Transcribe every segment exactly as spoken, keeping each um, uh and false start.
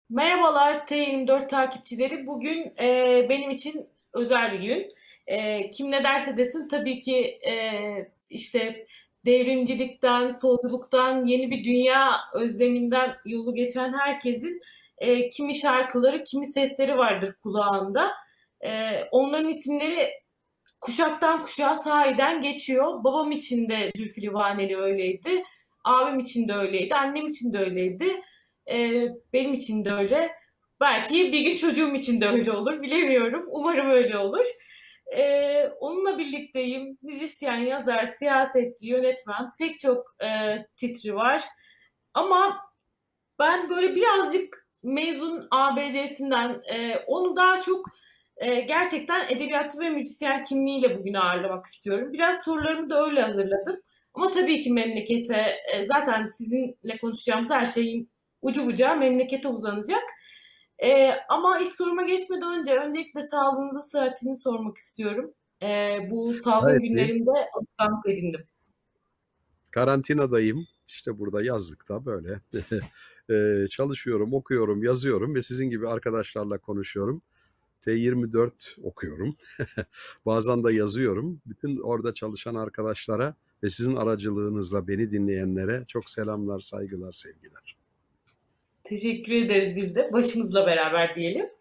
Merhabalar T yirmi dört takipçileri. Bugün e, benim için özel bir gün. E, kim ne derse desin tabii ki e, işte devrimcilikten, solculuktan, yeni bir dünya özleminden yolu geçen herkesin e, kimi şarkıları, kimi sesleri vardır kulağında. E, onların isimleri kuşaktan kuşağa sahiden geçiyor. Babam için de Zülfü Livaneli öyleydi. Abim için de öyleydi. Annem için de öyleydi. Ee, benim için de öyle. Belki bir gün çocuğum için de öyle olur. Bilemiyorum. Umarım öyle olur. Ee, onunla birlikteyim. Müzisyen, yazar, siyasetçi, yönetmen. Pek çok e, titri var. Ama ben böyle birazcık mezun A B C'sinden e, onu daha çok e, gerçekten edebiyatçı ve müzisyen kimliğiyle bugün ağırlamak istiyorum. Biraz sorularımı da öyle hazırladım. Ama tabii ki memlekete e, zaten sizinle konuşacağımız her şeyin ucu bucağı memlekete uzanacak. E, ama ilk soruma geçmeden önce öncelikle sağlığınızı, sıhhatini sormak istiyorum. E, bu salgın Gayet iyi. günlerinde alışkanlık edindim. Karantinadayım. İşte burada yazlıkta böyle Eee, çalışıyorum, okuyorum, yazıyorum ve sizin gibi arkadaşlarla konuşuyorum. T yirmi dört okuyorum. Bazen de yazıyorum. Bütün orada çalışan arkadaşlara ve sizin aracılığınızla beni dinleyenlere çok selamlar, saygılar, sevgiler. Teşekkür ederiz biz de. Başımızla beraber diyelim.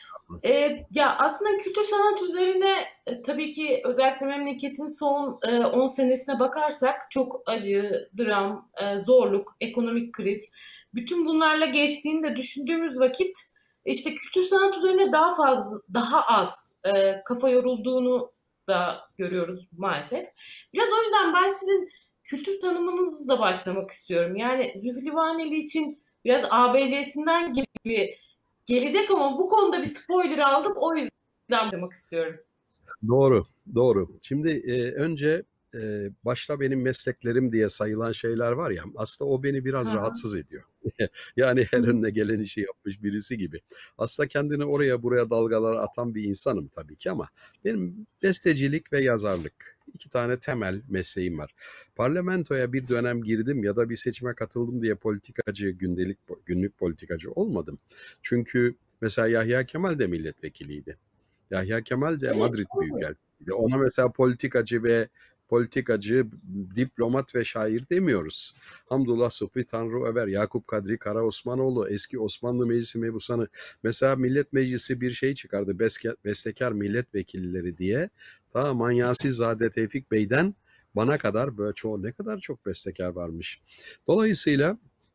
Ee, ya aslında kültür sanat üzerine e, tabii ki özellikle memleketin son e, on senesine bakarsak çok acı, dram, e, zorluk, ekonomik kriz, bütün bunlarla geçtiğini de düşündüğümüz vakit işte kültür sanat üzerine daha fazla, daha az e, kafa yorulduğunu da görüyoruz maalesef. Biraz o yüzden ben sizin kültür tanımınızla başlamak istiyorum. Yani Zülfü Livaneli için biraz A B C'sinden gibi gelecek ama bu konuda bir spoiler aldım. O yüzden başlamak istiyorum. Doğru, doğru. Şimdi e, önce e, başta benim mesleklerim diye sayılan şeyler var ya, aslında o beni biraz Ha. rahatsız ediyor. Yani her önüne gelen işi yapmış birisi gibi. Aslında kendini oraya buraya dalgalara atan bir insanım tabii ki ama benim bestecilik ve yazarlık. İki tane temel mesleğim var. Parlamentoya bir dönem girdim ya da bir seçime katıldım diye politikacı, gündelik günlük politikacı olmadım. Çünkü mesela Yahya Kemal de milletvekiliydi. Yahya Kemal de Evet. Madrid Büyükelçisi'ydi. Ona mesela politikacı ve politikacı, diplomat ve şair demiyoruz. Hamdullah Subhi Tanrı Över, Yakup Kadri Karaosmanoğlu, eski Osmanlı Meclisi mebusanı. Mesela Millet Meclisi bir şey çıkardı, Beske, bestekar milletvekilleri diye. Ta Manyasi Zade Tevfik Bey'den bana kadar böyle çoğu ne kadar çok bestekar varmış. Dolayısıyla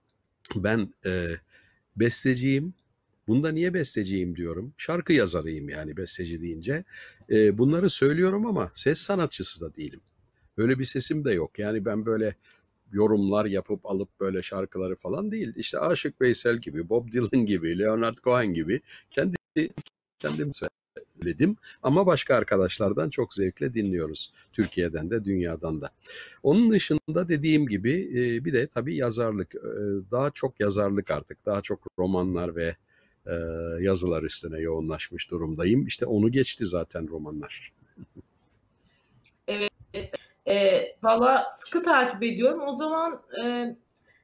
ben e, besteciyim. Bunda niye besteciyim diyorum. Şarkı yazarıyım yani besteci deyince. E, bunları söylüyorum ama ses sanatçısı da değilim. Öyle bir sesim de yok. Yani ben böyle yorumlar yapıp alıp böyle şarkıları falan değil. İşte Aşık Veysel gibi, Bob Dylan gibi, Leonard Cohen gibi kendi kendim söyledim. Ama başka arkadaşlardan çok zevkle dinliyoruz. Türkiye'den de dünyadan da. Onun dışında dediğim gibi e, bir de tabii yazarlık. E, daha çok yazarlık artık. Daha çok romanlar ve e, yazılar üstüne yoğunlaşmış durumdayım. İşte onu geçti zaten romanlar. Evet. E, valla sıkı takip ediyorum. O zaman e,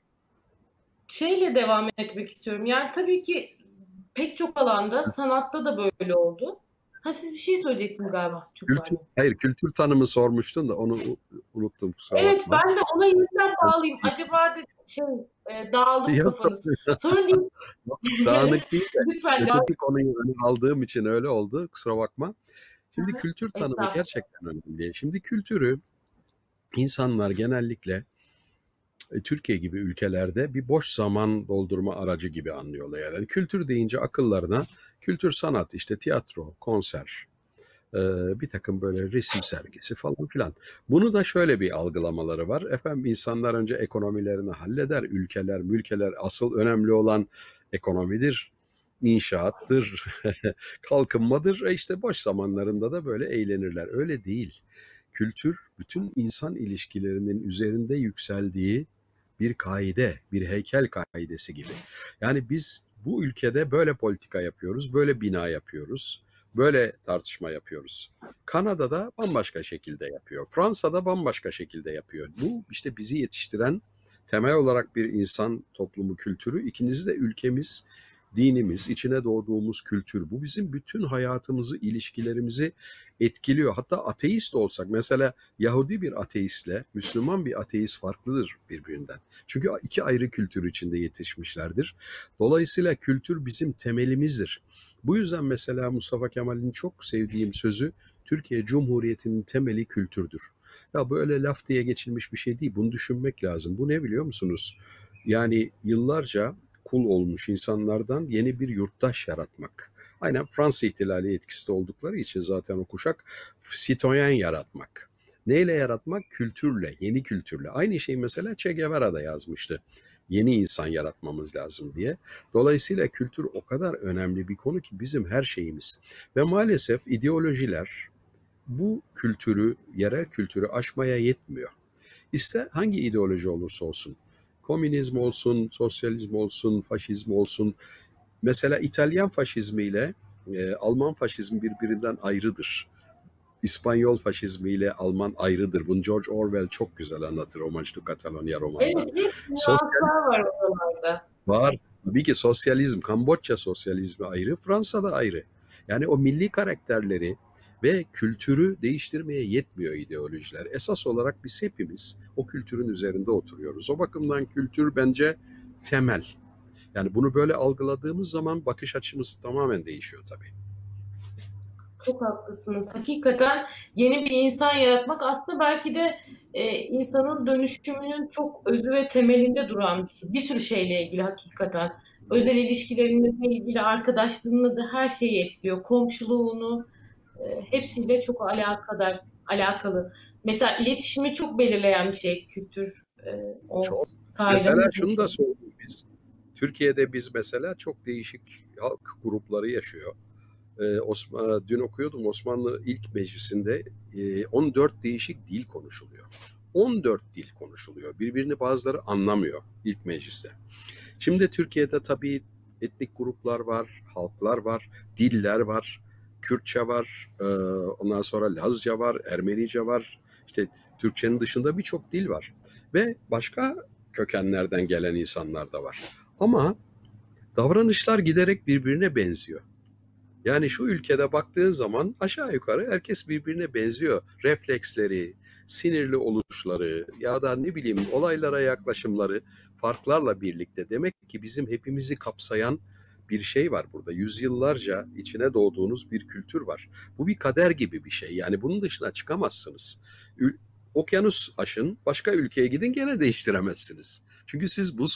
şeyle devam etmek istiyorum. Yani tabii ki pek çok alanda sanatta da böyle oldu. Ha siz bir şey söyleyeceksiniz galiba. Çok Kültür, pardon. hayır kültür tanımı sormuştun da onu unuttum kusura Evet bakma. ben de ona yeniden bağlayayım. Acaba dedim şey e, dağıldı mı Yok, kafanız? Sorun değil. dağınık değil de Lütfen devam. spesifik konuyu öne aldığım için öyle oldu. Kusura bakma. Şimdi kültür tanımı Estağfurullah. gerçekten önemli. Şimdi kültürü insanlar genellikle e, Türkiye gibi ülkelerde bir boş zaman doldurma aracı gibi anlıyorlar. Yani kültür deyince akıllarına kültür sanat işte tiyatro, konser, e, bir takım böyle resim sergisi falan filan. Bunu da şöyle bir algılamaları var. Efendim insanlar önce ekonomilerini halleder, ülkeler, mülkeler asıl önemli olan ekonomidir, inşaattır, kalkınmadır. E işte boş zamanlarında da böyle eğlenirler. Öyle değil. Kültür bütün insan ilişkilerinin üzerinde yükseldiği bir kaide, bir heykel kaidesi gibi. Yani biz bu ülkede böyle politika yapıyoruz, böyle bina yapıyoruz, böyle tartışma yapıyoruz. Kanada'da bambaşka şekilde yapıyor. Fransa'da bambaşka şekilde yapıyor. Bu işte bizi yetiştiren temel olarak bir insan toplumu kültürü. İkincisi de ülkemiz dinimiz, içine doğduğumuz kültür. Bu bizim bütün hayatımızı, ilişkilerimizi etkiliyor. Hatta ateist olsak, mesela Yahudi bir ateistle Müslüman bir ateist farklıdır birbirinden. Çünkü iki ayrı kültür içinde yetişmişlerdir. Dolayısıyla kültür bizim temelimizdir. Bu yüzden mesela Mustafa Kemal'in çok sevdiğim sözü, Türkiye Cumhuriyeti'nin temeli kültürdür. Ya böyle laf diye geçilmiş bir şey değil. Bunu düşünmek lazım. Bu ne biliyor musunuz? Yani yıllarca kul olmuş insanlardan yeni bir yurttaş yaratmak. Aynen Fransız ihtilali etkisinde oldukları için zaten o kuşak sitoyen yaratmak. Neyle yaratmak? Kültürle, yeni kültürle. Aynı şeyi mesela Che Guevara da yazmıştı. Yeni insan yaratmamız lazım diye. Dolayısıyla kültür o kadar önemli bir konu ki bizim her şeyimiz. Ve maalesef ideolojiler bu kültürü, yerel kültürü aşmaya yetmiyor. İster hangi ideoloji olursa olsun, komünizm olsun, sosyalizm olsun, faşizm olsun. Mesela İtalyan faşizmi ile e, Alman faşizmi birbirinden ayrıdır. İspanyol faşizmi ile Alman ayrıdır. Bunu George Orwell çok güzel anlatır Romançlı Katalonya romanında. Evet, hep Sosyal nüanslar var oralarda. var. Tabii ki sosyalizm, Kamboçya sosyalizmi ayrı, Fransa'da ayrı. Yani o milli karakterleri ve kültürü değiştirmeye yetmiyor ideolojiler. Esas olarak biz hepimiz o kültürün üzerinde oturuyoruz. O bakımdan kültür bence temel. Yani bunu böyle algıladığımız zaman bakış açımız tamamen değişiyor tabii. Çok haklısınız. Hakikaten yeni bir insan yaratmak aslında belki de e, insanın dönüşümünün çok özü ve temelinde duran bir şey. Bir sürü şeyle ilgili hakikaten. Özel ilişkilerinle ilgili, arkadaşlığınla da her şeyi etkiliyor. Komşuluğunu, e, hepsiyle çok alakadar, alakalı. Mesela iletişimi çok belirleyen bir şey kültür. E, o Çok. sayede Mesela mutlu bir şunu da şey. söyleyeyim biz. Türkiye'de biz mesela çok değişik halk grupları yaşıyor. Ee, Osman, dün okuyordum Osmanlı ilk meclisinde e, on dört değişik dil konuşuluyor. on dört dil konuşuluyor. Birbirini bazıları anlamıyor ilk mecliste. Şimdi Türkiye'de tabii etnik gruplar var, halklar var, diller var. Kürtçe var, e, ondan sonra Lazca var, Ermenice var. İşte Türkçenin dışında birçok dil var. Ve başka kökenlerden gelen insanlar da var. Ama davranışlar giderek birbirine benziyor. Yani şu ülkede baktığın zaman aşağı yukarı herkes birbirine benziyor. Refleksleri, sinirli oluşları ya da ne bileyim olaylara yaklaşımları farklarla birlikte. Demek ki bizim hepimizi kapsayan bir şey var burada. Yüzyıllarca içine doğduğunuz bir kültür var. Bu bir kader gibi bir şey. Yani bunun dışına çıkamazsınız. Ül- Okyanus aşın, başka ülkeye gidin gene değiştiremezsiniz. Çünkü siz bu.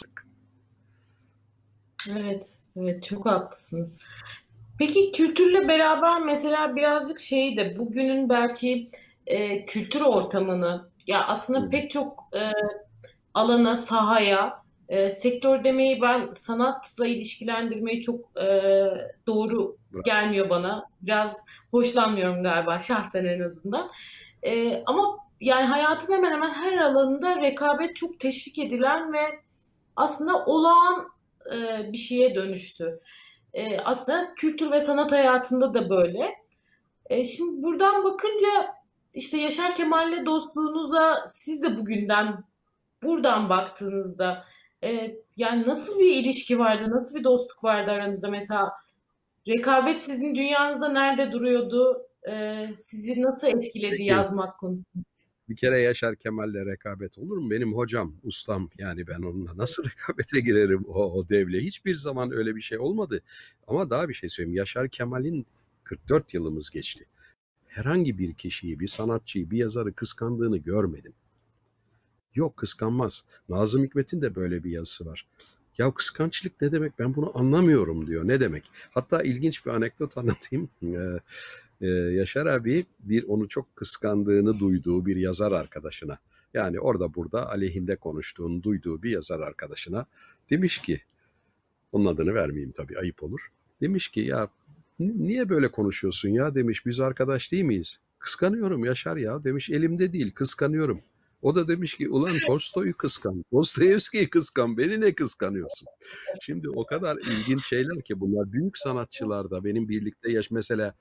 Evet, evet çok haklısınız. Peki kültürle beraber mesela birazcık şeyi de bugünün belki e, kültür ortamını ya aslında pek çok e, alana, sahaya, e, sektör demeyi ben sanatla ilişkilendirmeyi çok e, doğru gelmiyor bana. Biraz hoşlanmıyorum galiba şahsen en azından. E, ama yani hayatın hemen hemen her alanında rekabet çok teşvik edilen ve aslında olağan e, bir şeye dönüştü. E, aslında kültür ve sanat hayatında da böyle. E, şimdi buradan bakınca işte Yaşar Kemal'le dostluğunuza siz de bugünden buradan baktığınızda e, yani nasıl bir ilişki vardı, nasıl bir dostluk vardı aranızda? Mesela rekabet sizin dünyanızda nerede duruyordu? E, sizi nasıl etkiledi Peki. yazmak konusunda? Bir kere Yaşar Kemal'le rekabet olur mu? Benim hocam, ustam yani ben onunla nasıl rekabete girerim o, o devle? Hiçbir zaman öyle bir şey olmadı. Ama daha bir şey söyleyeyim. Yaşar Kemal'in kırk dört yılımız geçti. Herhangi bir kişiyi, bir sanatçıyı, bir yazarı kıskandığını görmedim. Yok kıskanmaz. Nazım Hikmet'in de böyle bir yazısı var. Ya kıskançlık ne demek ben bunu anlamıyorum diyor. Ne demek? Hatta ilginç bir anekdot anlatayım. Ee, e, Yaşar abi bir onu çok kıskandığını duyduğu bir yazar arkadaşına. Yani orada burada aleyhinde konuştuğunu duyduğu bir yazar arkadaşına demiş ki, onun adını vermeyeyim tabii ayıp olur. Demiş ki ya niye böyle konuşuyorsun ya demiş biz arkadaş değil miyiz? Kıskanıyorum Yaşar ya demiş elimde değil kıskanıyorum. O da demiş ki ulan Tolstoy'u kıskan, Dostoyevski'yi kıskan, beni ne kıskanıyorsun? Şimdi o kadar ilginç şeyler ki bunlar büyük sanatçılarda benim birlikte yaş mesela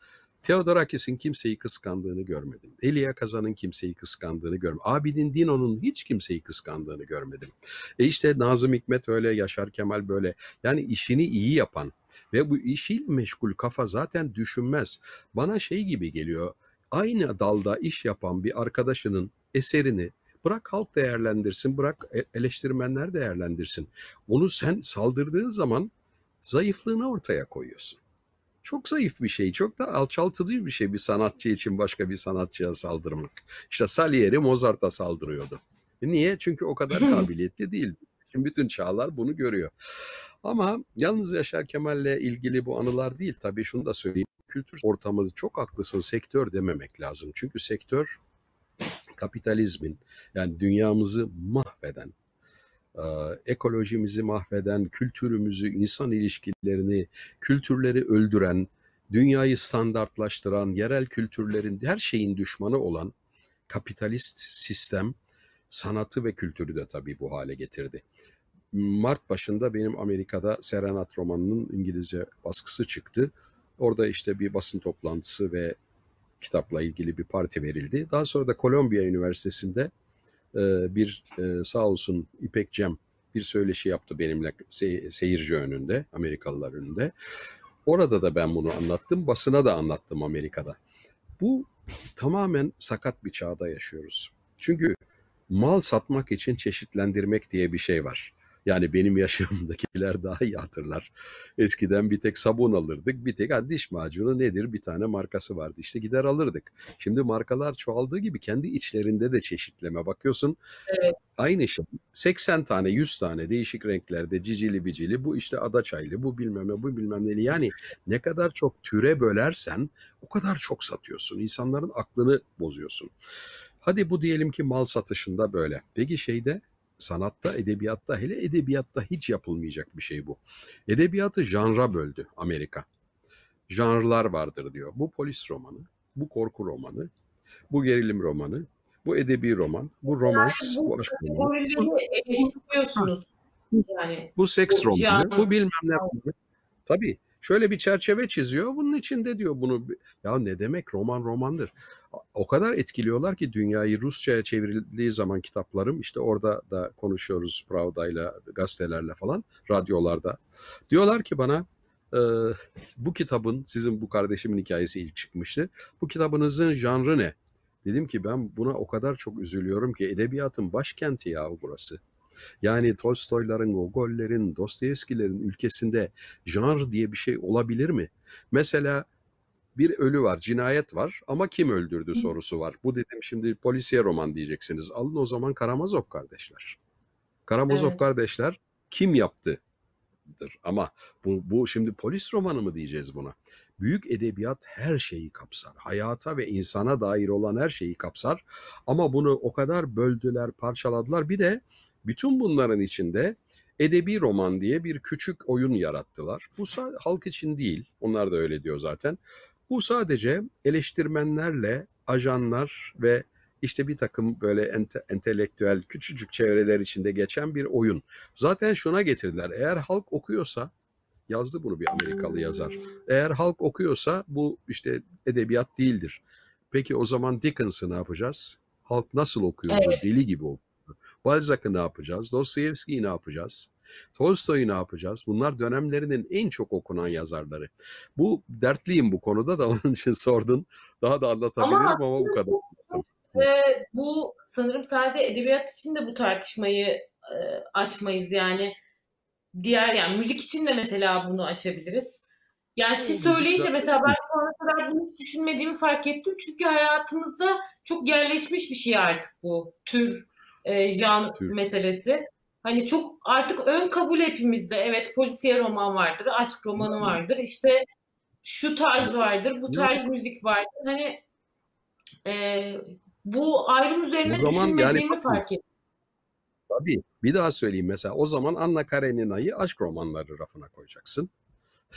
Theodorakis'in kimseyi kıskandığını görmedim. Elia Kazan'ın kimseyi kıskandığını görmedim. Abidin Dino'nun hiç kimseyi kıskandığını görmedim. E işte Nazım Hikmet öyle, Yaşar Kemal böyle. Yani işini iyi yapan ve bu işiyle meşgul kafa zaten düşünmez. Bana şey gibi geliyor. Aynı dalda iş yapan bir arkadaşının eserini bırak halk değerlendirsin, bırak eleştirmenler değerlendirsin. Onu sen saldırdığın zaman zayıflığını ortaya koyuyorsun. Çok zayıf bir şey, çok da alçaltıcı bir şey bir sanatçı için başka bir sanatçıya saldırmak. İşte Salieri Mozart'a saldırıyordu. Niye? Çünkü o kadar kabiliyetli değil. Şimdi bütün çağlar bunu görüyor. Ama yalnız Yaşar Kemal'le ilgili bu anılar değil. Tabii şunu da söyleyeyim. Kültür ortamı çok haklısın, sektör dememek lazım. Çünkü sektör kapitalizmin, yani dünyamızı mahveden, ekolojimizi mahveden, kültürümüzü, insan ilişkilerini, kültürleri öldüren, dünyayı standartlaştıran, yerel kültürlerin, her şeyin düşmanı olan kapitalist sistem sanatı ve kültürü de tabii bu hale getirdi. Mart başında benim Amerika'da Serenat romanının İngilizce baskısı çıktı. Orada işte bir basın toplantısı ve kitapla ilgili bir parti verildi. Daha sonra da Columbia Üniversitesi'nde bir sağ olsun İpek Cem bir söyleşi yaptı benimle seyirci önünde, Amerikalılar önünde. Orada da ben bunu anlattım, basına da anlattım Amerika'da. Bu tamamen sakat bir çağda yaşıyoruz. Çünkü mal satmak için çeşitlendirmek diye bir şey var. Yani benim yaşımdakiler daha iyi hatırlar. Eskiden bir tek sabun alırdık, bir tek ha, diş macunu nedir bir tane markası vardı. İşte gider alırdık. Şimdi markalar çoğaldığı gibi kendi içlerinde de çeşitleme bakıyorsun. Evet. Aynı şey. seksen tane, yüz tane değişik renklerde cicili bicili, bu işte adaçaylı, bu bilmem ne, bu bilmem neli. Yani ne kadar çok türe bölersen o kadar çok satıyorsun. İnsanların aklını bozuyorsun. Hadi bu diyelim ki mal satışında böyle. Peki şeyde, sanatta, edebiyatta, hele edebiyatta hiç yapılmayacak bir şey bu. Edebiyatı janra böldü Amerika. Janrlar vardır diyor. Bu polis romanı, bu korku romanı, bu gerilim romanı, bu edebi roman, bu romans, Yani bu bu aşk romanı, bu, kategorileri ha, eleştiriyorsunuz. Yani bu seks bu romanı, bu jan bilmem ne romanı. Tabii şöyle bir çerçeve çiziyor. Bunun içinde diyor bunu. Ya ne demek roman romandır. O kadar etkiliyorlar ki dünyayı. Rusça'ya çevrildiği zaman kitaplarım, işte orada da konuşuyoruz Pravda'yla, gazetelerle falan, radyolarda. Diyorlar ki bana e, bu kitabın, sizin bu kardeşimin hikayesi ilk çıkmıştı. Bu kitabınızın janrı ne? Dedim ki ben buna o kadar çok üzülüyorum ki edebiyatın başkenti ya burası. Yani Tolstoyların, Gogol'lerin, Dostoyevski'lerin ülkesinde janr diye bir şey olabilir mi? Mesela bir ölü var, cinayet var ama kim öldürdü sorusu var. Bu dedim şimdi polisiye roman diyeceksiniz. Alın o zaman Karamazov kardeşler. Karamazov Evet. kardeşler kim yaptıdır? Ama bu, bu şimdi polis romanı mı diyeceğiz buna? Büyük edebiyat her şeyi kapsar. Hayata ve insana dair olan her şeyi kapsar. Ama bunu o kadar böldüler, parçaladılar. Bir de bütün bunların içinde edebi roman diye bir küçük oyun yarattılar. Bu halk için değil. Onlar da öyle diyor zaten. Bu sadece eleştirmenlerle, ajanlar ve işte bir takım böyle ente, entelektüel küçücük çevreler içinde geçen bir oyun. Zaten şuna getirdiler. Eğer halk okuyorsa, yazdı bunu bir Amerikalı yazar. Eğer halk okuyorsa bu işte edebiyat değildir. Peki o zaman Dickens'ı ne yapacağız? Halk nasıl okuyordu? Evet. Deli gibi okuyordu. Balzac'ı ne yapacağız? Dostoyevski'yi ne yapacağız? Tolstoy'u ne yapacağız? Bunlar dönemlerinin en çok okunan yazarları. Bu dertliyim bu konuda da onun için sordun. Daha da Ama anlatabilirim ama bu aslında kadar. çok çok e, bu sanırım sadece edebiyat için de bu tartışmayı e, açmayız yani. Diğer yani müzik için de mesela bunu açabiliriz. Yani O siz müzik söyleyince zaten. mesela ben şu ana kadar bunu hiç düşünmediğimi fark ettim. Çünkü hayatımızda çok yerleşmiş bir şey artık bu tür, e, jan Tür. meselesi. Hani çok artık ön kabul hepimizde. Evet polisiye roman vardır, aşk romanı vardır, işte şu tarz vardır, bu Yok. tarz müzik vardır. Hani e, bu ayrım O üzerine zaman yani düşünmediğimi bakın, fark ettim. tabii bir daha söyleyeyim, mesela o zaman Anna Karenina'yı aşk romanları rafına koyacaksın.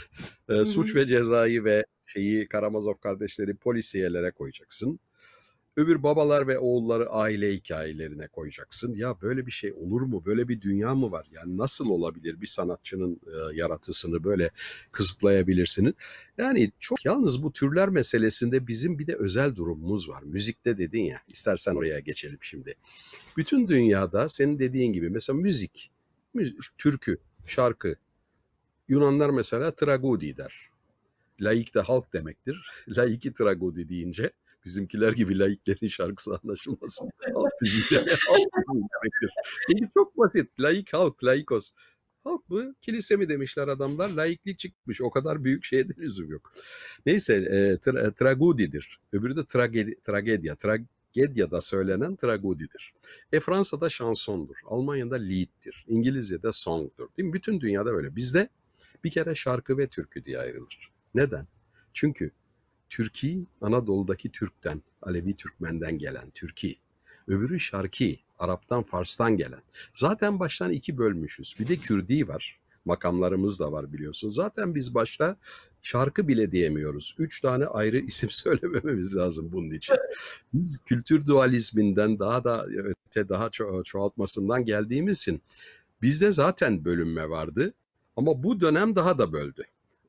E, Hı Suç hı. ve Ceza'yı ve şeyi, Karamazov kardeşleri polisiyelere koyacaksın. Öbür babalar ve oğulları aile hikayelerine koyacaksın. Ya böyle bir şey olur mu? Böyle bir dünya mı var? Yani nasıl olabilir bir sanatçının e, yaratısını böyle kısıtlayabilirsiniz? Yani çok yalnız bu türler meselesinde bizim bir de özel durumumuz var. Müzikte dedin ya, istersen oraya geçelim şimdi. Bütün dünyada senin dediğin gibi mesela müzik, müzik türkü, şarkı, Yunanlar mesela tragodi der. Laik de halk demektir. Laiki tragodi deyince bizimkiler gibi laiklerin şarkısı anlaşılmasın. Halk bizimkiler halk bizim demektir. Çünkü çok basit. Laik halk, laikos. Halk mı, kilise mi demişler adamlar. Laiklik çıkmış. O kadar büyük şeye de lüzum yok. Neyse e, tra- tragodidir. Öbürü de tragedi, tragedya. Tragedyada söylenen tragodidir. E Fransa'da şansondur. Almanya'da lied'dir. İngilizce'de song'dur. Değil mi? Bütün dünyada böyle. Bizde bir kere şarkı ve türkü diye ayrılır. Neden? Çünkü Türki Anadolu'daki Türk'ten, Alevi Türkmen'den gelen Türki. Öbürü şarkı, Arap'tan, Fars'tan gelen. Zaten baştan iki bölmüşüz. Bir de Kürdi var. Makamlarımız da var biliyorsun. Zaten biz başta şarkı bile diyemiyoruz. Üç tane ayrı isim söylemememiz lazım bunun için. Biz kültür dualizminden daha da öte daha ço- çoğaltmasından geldiğimiz için bizde zaten bölünme vardı. Ama bu dönem daha da böldü.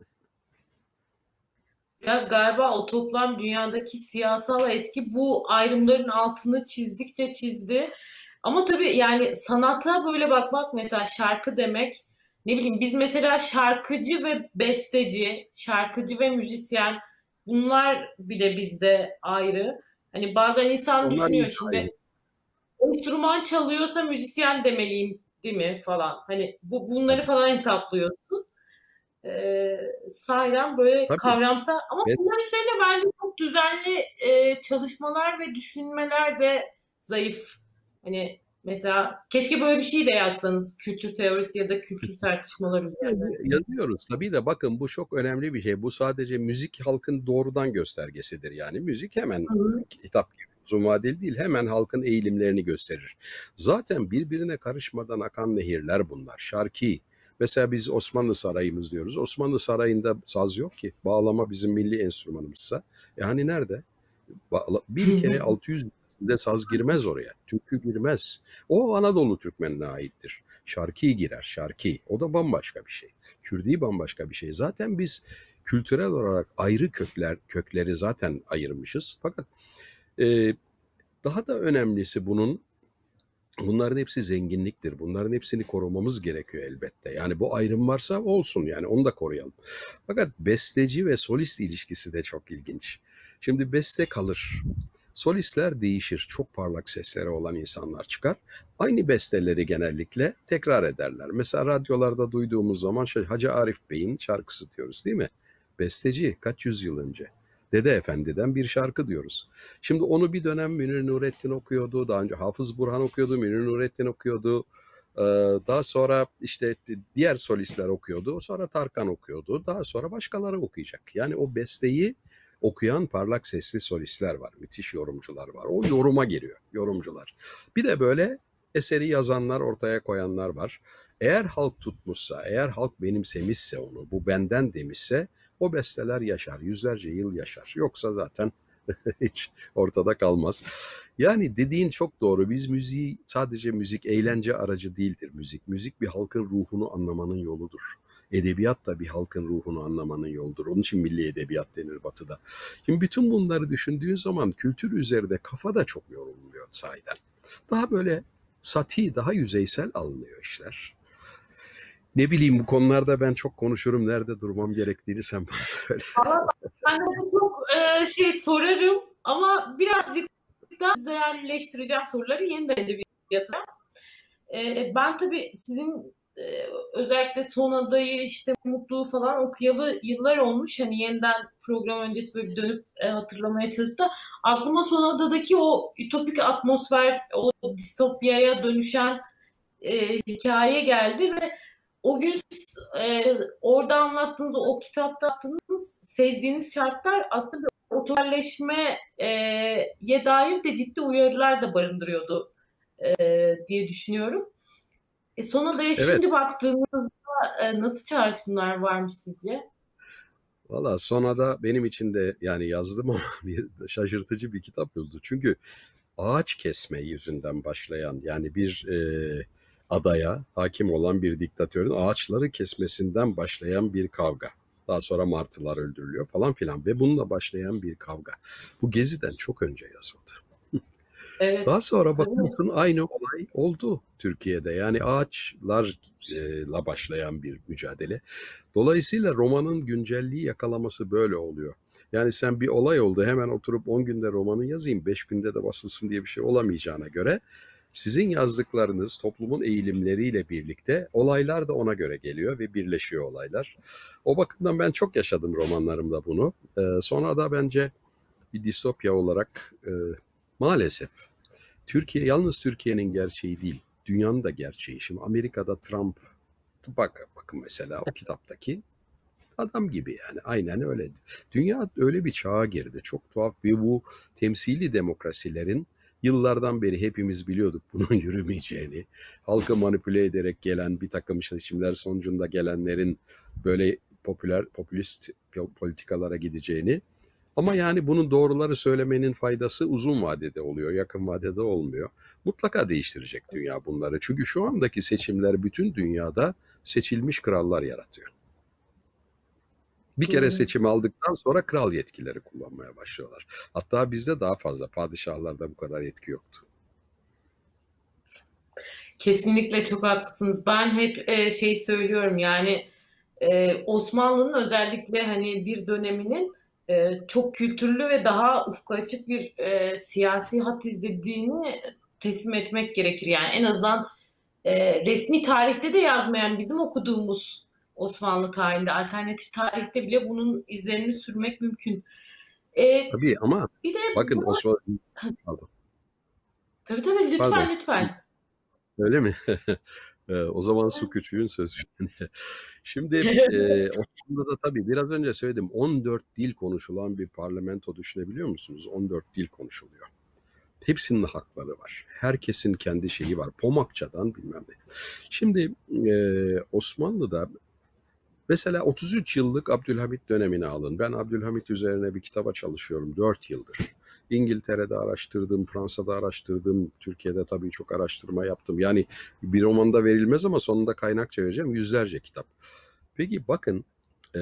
Biraz galiba o toplam dünyadaki siyasal etki bu ayrımların altını çizdikçe çizdi. Ama tabii yani sanata böyle bakmak, mesela şarkı demek, ne bileyim, biz mesela şarkıcı ve besteci, şarkıcı ve müzisyen, bunlar bile bizde ayrı. Hani bazen insan Onlar düşünüyor iyi ayrı. şimdi, enstrüman çalıyorsa müzisyen demeliyim değil mi falan. Hani bu bunları Tabii. falan hesaplıyorsun. Ee, sahiden böyle Tabii. kavramsal, ama Ve bunlar üzerine bence çok düzenli e, çalışmalar ve düşünmeler de zayıf. Hani mesela keşke böyle bir şey de yazsanız, kültür teorisi ya da kültür tartışmaları üzerine. yazı- yazıyoruz. Tabii de bakın bu çok önemli bir şey. Bu sadece müzik halkın doğrudan göstergesidir. Yani müzik hemen Hı hı. kitap gibi uzun vadeli değil, hemen halkın eğilimlerini gösterir. Zaten birbirine karışmadan akan nehirler bunlar. Şarkı. Mesela biz Osmanlı Sarayımız diyoruz. Osmanlı Sarayı'nda saz yok ki. Bağlama bizim milli enstrümanımızsa. Yani nerede? Bir kere altı yüz de saz girmez oraya. Türkü girmez. O Anadolu Türkmenine aittir. Şarkı girer, şarkı. O da bambaşka bir şey. Kürdi bambaşka bir şey. Zaten biz kültürel olarak ayrı kökler kökleri zaten ayırmışız. Fakat e, daha da önemlisi bunun bunların hepsi zenginliktir. Bunların hepsini korumamız gerekiyor elbette. Yani bu ayrım varsa olsun, yani onu da koruyalım. Fakat besteci ve solist ilişkisi de çok ilginç. Şimdi beste kalır. Solistler değişir. Çok parlak sesleri olan insanlar çıkar. Aynı besteleri genellikle tekrar ederler. Mesela radyolarda duyduğumuz zaman şey, Hacı Arif Bey'in şarkısı diyoruz değil mi? Besteci kaç yüzyıl önce. Dede Efendi'den bir şarkı diyoruz. Şimdi onu bir dönem Münir Nurettin okuyordu. Daha önce Hafız Burhan okuyordu. Münir Nurettin okuyordu. Ee, Daha sonra işte diğer solistler okuyordu. Sonra Tarkan okuyordu. Daha sonra başkaları okuyacak. Yani o besteyi okuyan parlak sesli solistler var. Müthiş yorumcular var. O yoruma giriyor. Yorumcular. Bir de böyle eseri yazanlar, ortaya koyanlar var. Eğer halk tutmuşsa, eğer halk benimsemişse onu, bu benden demişse o besteler yaşar. Yüzlerce yıl yaşar. Yoksa zaten hiç ortada kalmaz. Yani dediğin çok doğru. Biz müziği, sadece müzik eğlence aracı değildir müzik. Müzik bir halkın ruhunu anlamanın yoludur. Edebiyat da bir halkın ruhunu anlamanın yoludur. Onun için milli edebiyat denir Batı'da. Şimdi bütün bunları düşündüğün zaman kültür üzerinde kafa da çok yorulmuyor sahiden. Daha böyle sati, daha yüzeysel alınıyor işler. Ne bileyim, bu konularda ben çok konuşurum. Nerede durmam gerektiğini sen bana söyle. Valla ben de çok e, şey sorarım, ama birazcık daha güzelleştireceğim soruları, yeniden edebiyata. E, ben tabii sizin e, özellikle Son Adayı, işte Mutlu'yu falan okuyalı yıllar olmuş. Hani yeniden program öncesi böyle bir dönüp e, hatırlamaya çalıştım da aklıma Son Ada'daki o ütopik atmosfer, o distopyaya dönüşen e, hikaye geldi ve o gün e, orada anlattığınız, o kitapta anlattığınız, sezdiğiniz şartlar aslında bir otorleşmeye dair de ciddi uyarılar da barındırıyordu e, diye düşünüyorum. E, Son Adaya Evet. şimdi baktığınızda e, nasıl çağrışımlar varmış sizce? Valla Sonada benim için de yani yazdım ama bir şaşırtıcı bir kitap oldu. Çünkü ağaç kesme yüzünden başlayan yani bir e, adaya hakim olan bir diktatörün ağaçları kesmesinden başlayan bir kavga. Daha sonra martılar öldürülüyor falan filan ve bununla başlayan bir kavga. Bu Gezi'den çok önce yazıldı. Daha Evet, sonra tabii. bakıyorsun aynı olay oldu Türkiye'de. Yani ağaçlarla başlayan bir mücadele. Dolayısıyla romanın güncelliği yakalaması böyle oluyor. Yani sen bir olay oldu hemen oturup on günde romanı yazayım, beş günde de basılsın diye bir şey olamayacağına göre sizin yazdıklarınız toplumun eğilimleriyle birlikte olaylar da ona göre geliyor ve birleşiyor olaylar. O bakımdan ben çok yaşadım romanlarımda bunu. Ee, sonra da bence bir distopya olarak e, maalesef Türkiye yalnız Türkiye'nin gerçeği değil, dünyanın da gerçeği. Şimdi Amerika'da Trump, bak bakın mesela o kitaptaki adam gibi yani aynen öyle. Dünya öyle bir çağa girdi. Çok tuhaf bir bu temsili demokrasilerin yıllardan beri hepimiz biliyorduk bunun yürümeyeceğini. Halkı manipüle ederek gelen bir takım seçimler sonucunda gelenlerin böyle popüler popülist politikalara gideceğini. Ama yani bunun doğruları söylemenin faydası uzun vadede oluyor, yakın vadede olmuyor. Mutlaka değiştirecek dünya bunları. Çünkü şu andaki seçimler bütün dünyada seçilmiş krallar yaratıyor. Bir kere Hmm. seçim aldıktan sonra kral yetkileri kullanmaya başlıyorlar. Hatta bizde daha fazla, padişahlarda bu kadar yetki yoktu. Kesinlikle çok haklısınız. Ben hep e, şey söylüyorum yani e, Osmanlı'nın özellikle hani bir döneminin e, çok kültürlü ve daha ufku açık bir e, siyasi hat izlediğini teslim etmek gerekir. Yani en azından e, resmi tarihte de yazmayan bizim okuduğumuz Osmanlı tarihinde, alternatif tarihte bile bunun izlerini sürmek mümkün. E, Tabii ama bir de bakın bu Osmanlı, pardon, tabii tabii pardon, lütfen lütfen. öyle mi? Ee, o zaman su küçüğün sözü. Şimdi e, Osmanlı'da tabii biraz önce söyledim on dört dil konuşulan bir parlamento düşünebiliyor musunuz? on dört dil konuşuluyor. Hepsinin hakları var. Herkesin kendi şeyi var. Pomakçadan bilmem ne. Şimdi e, Osmanlı'da mesela otuz üç yıllık Abdülhamit dönemini alın. Ben Abdülhamit üzerine bir kitaba çalışıyorum dört yıldır. İngiltere'de araştırdım, Fransa'da araştırdım, Türkiye'de tabii çok araştırma yaptım. Yani bir romanda verilmez ama sonunda kaynakça vereceğim yüzlerce kitap. Peki bakın e,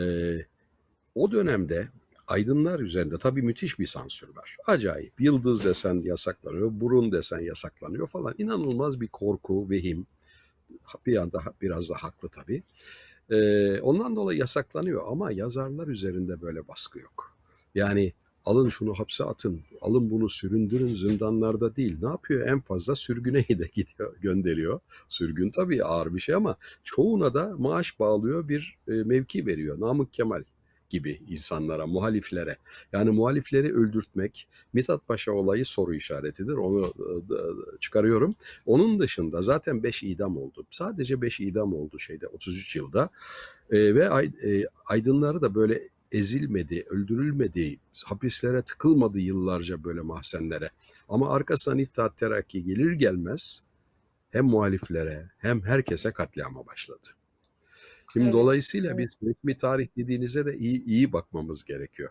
o dönemde aydınlar üzerinde tabii müthiş bir sansür var. Acayip. Yıldız desen yasaklanıyor, burun desen yasaklanıyor falan. İnanılmaz bir korku, vehim. Bir anda biraz da haklı tabii. Ee, ondan dolayı yasaklanıyor ama yazarlar üzerinde böyle baskı yok. Yani alın şunu hapse atın, alın bunu süründürün zindanlarda değil. Ne yapıyor? En fazla sürgüne de gidiyor, gönderiyor. Sürgün tabii ağır bir şey ama çoğuna da maaş bağlıyor, bir e, mevki veriyor. Namık Kemal gibi insanlara, muhaliflere. Yani muhalifleri öldürtmek, Mithat Paşa olayı soru işaretidir. Onu e, çıkarıyorum. Onun dışında zaten beş idam oldu. Sadece beş idam oldu şeyde otuz üç yılda. E, ve ay, e, aydınları da böyle ezilmedi, öldürülmedi, hapislere tıkılmadı yıllarca böyle mahzenlere. Ama arkasından İttihat Terakki gelir gelmez hem muhaliflere hem herkese katliama başladı. Şimdi Evet. dolayısıyla Evet. biz resmi tarih dediğinize de iyi iyi bakmamız gerekiyor.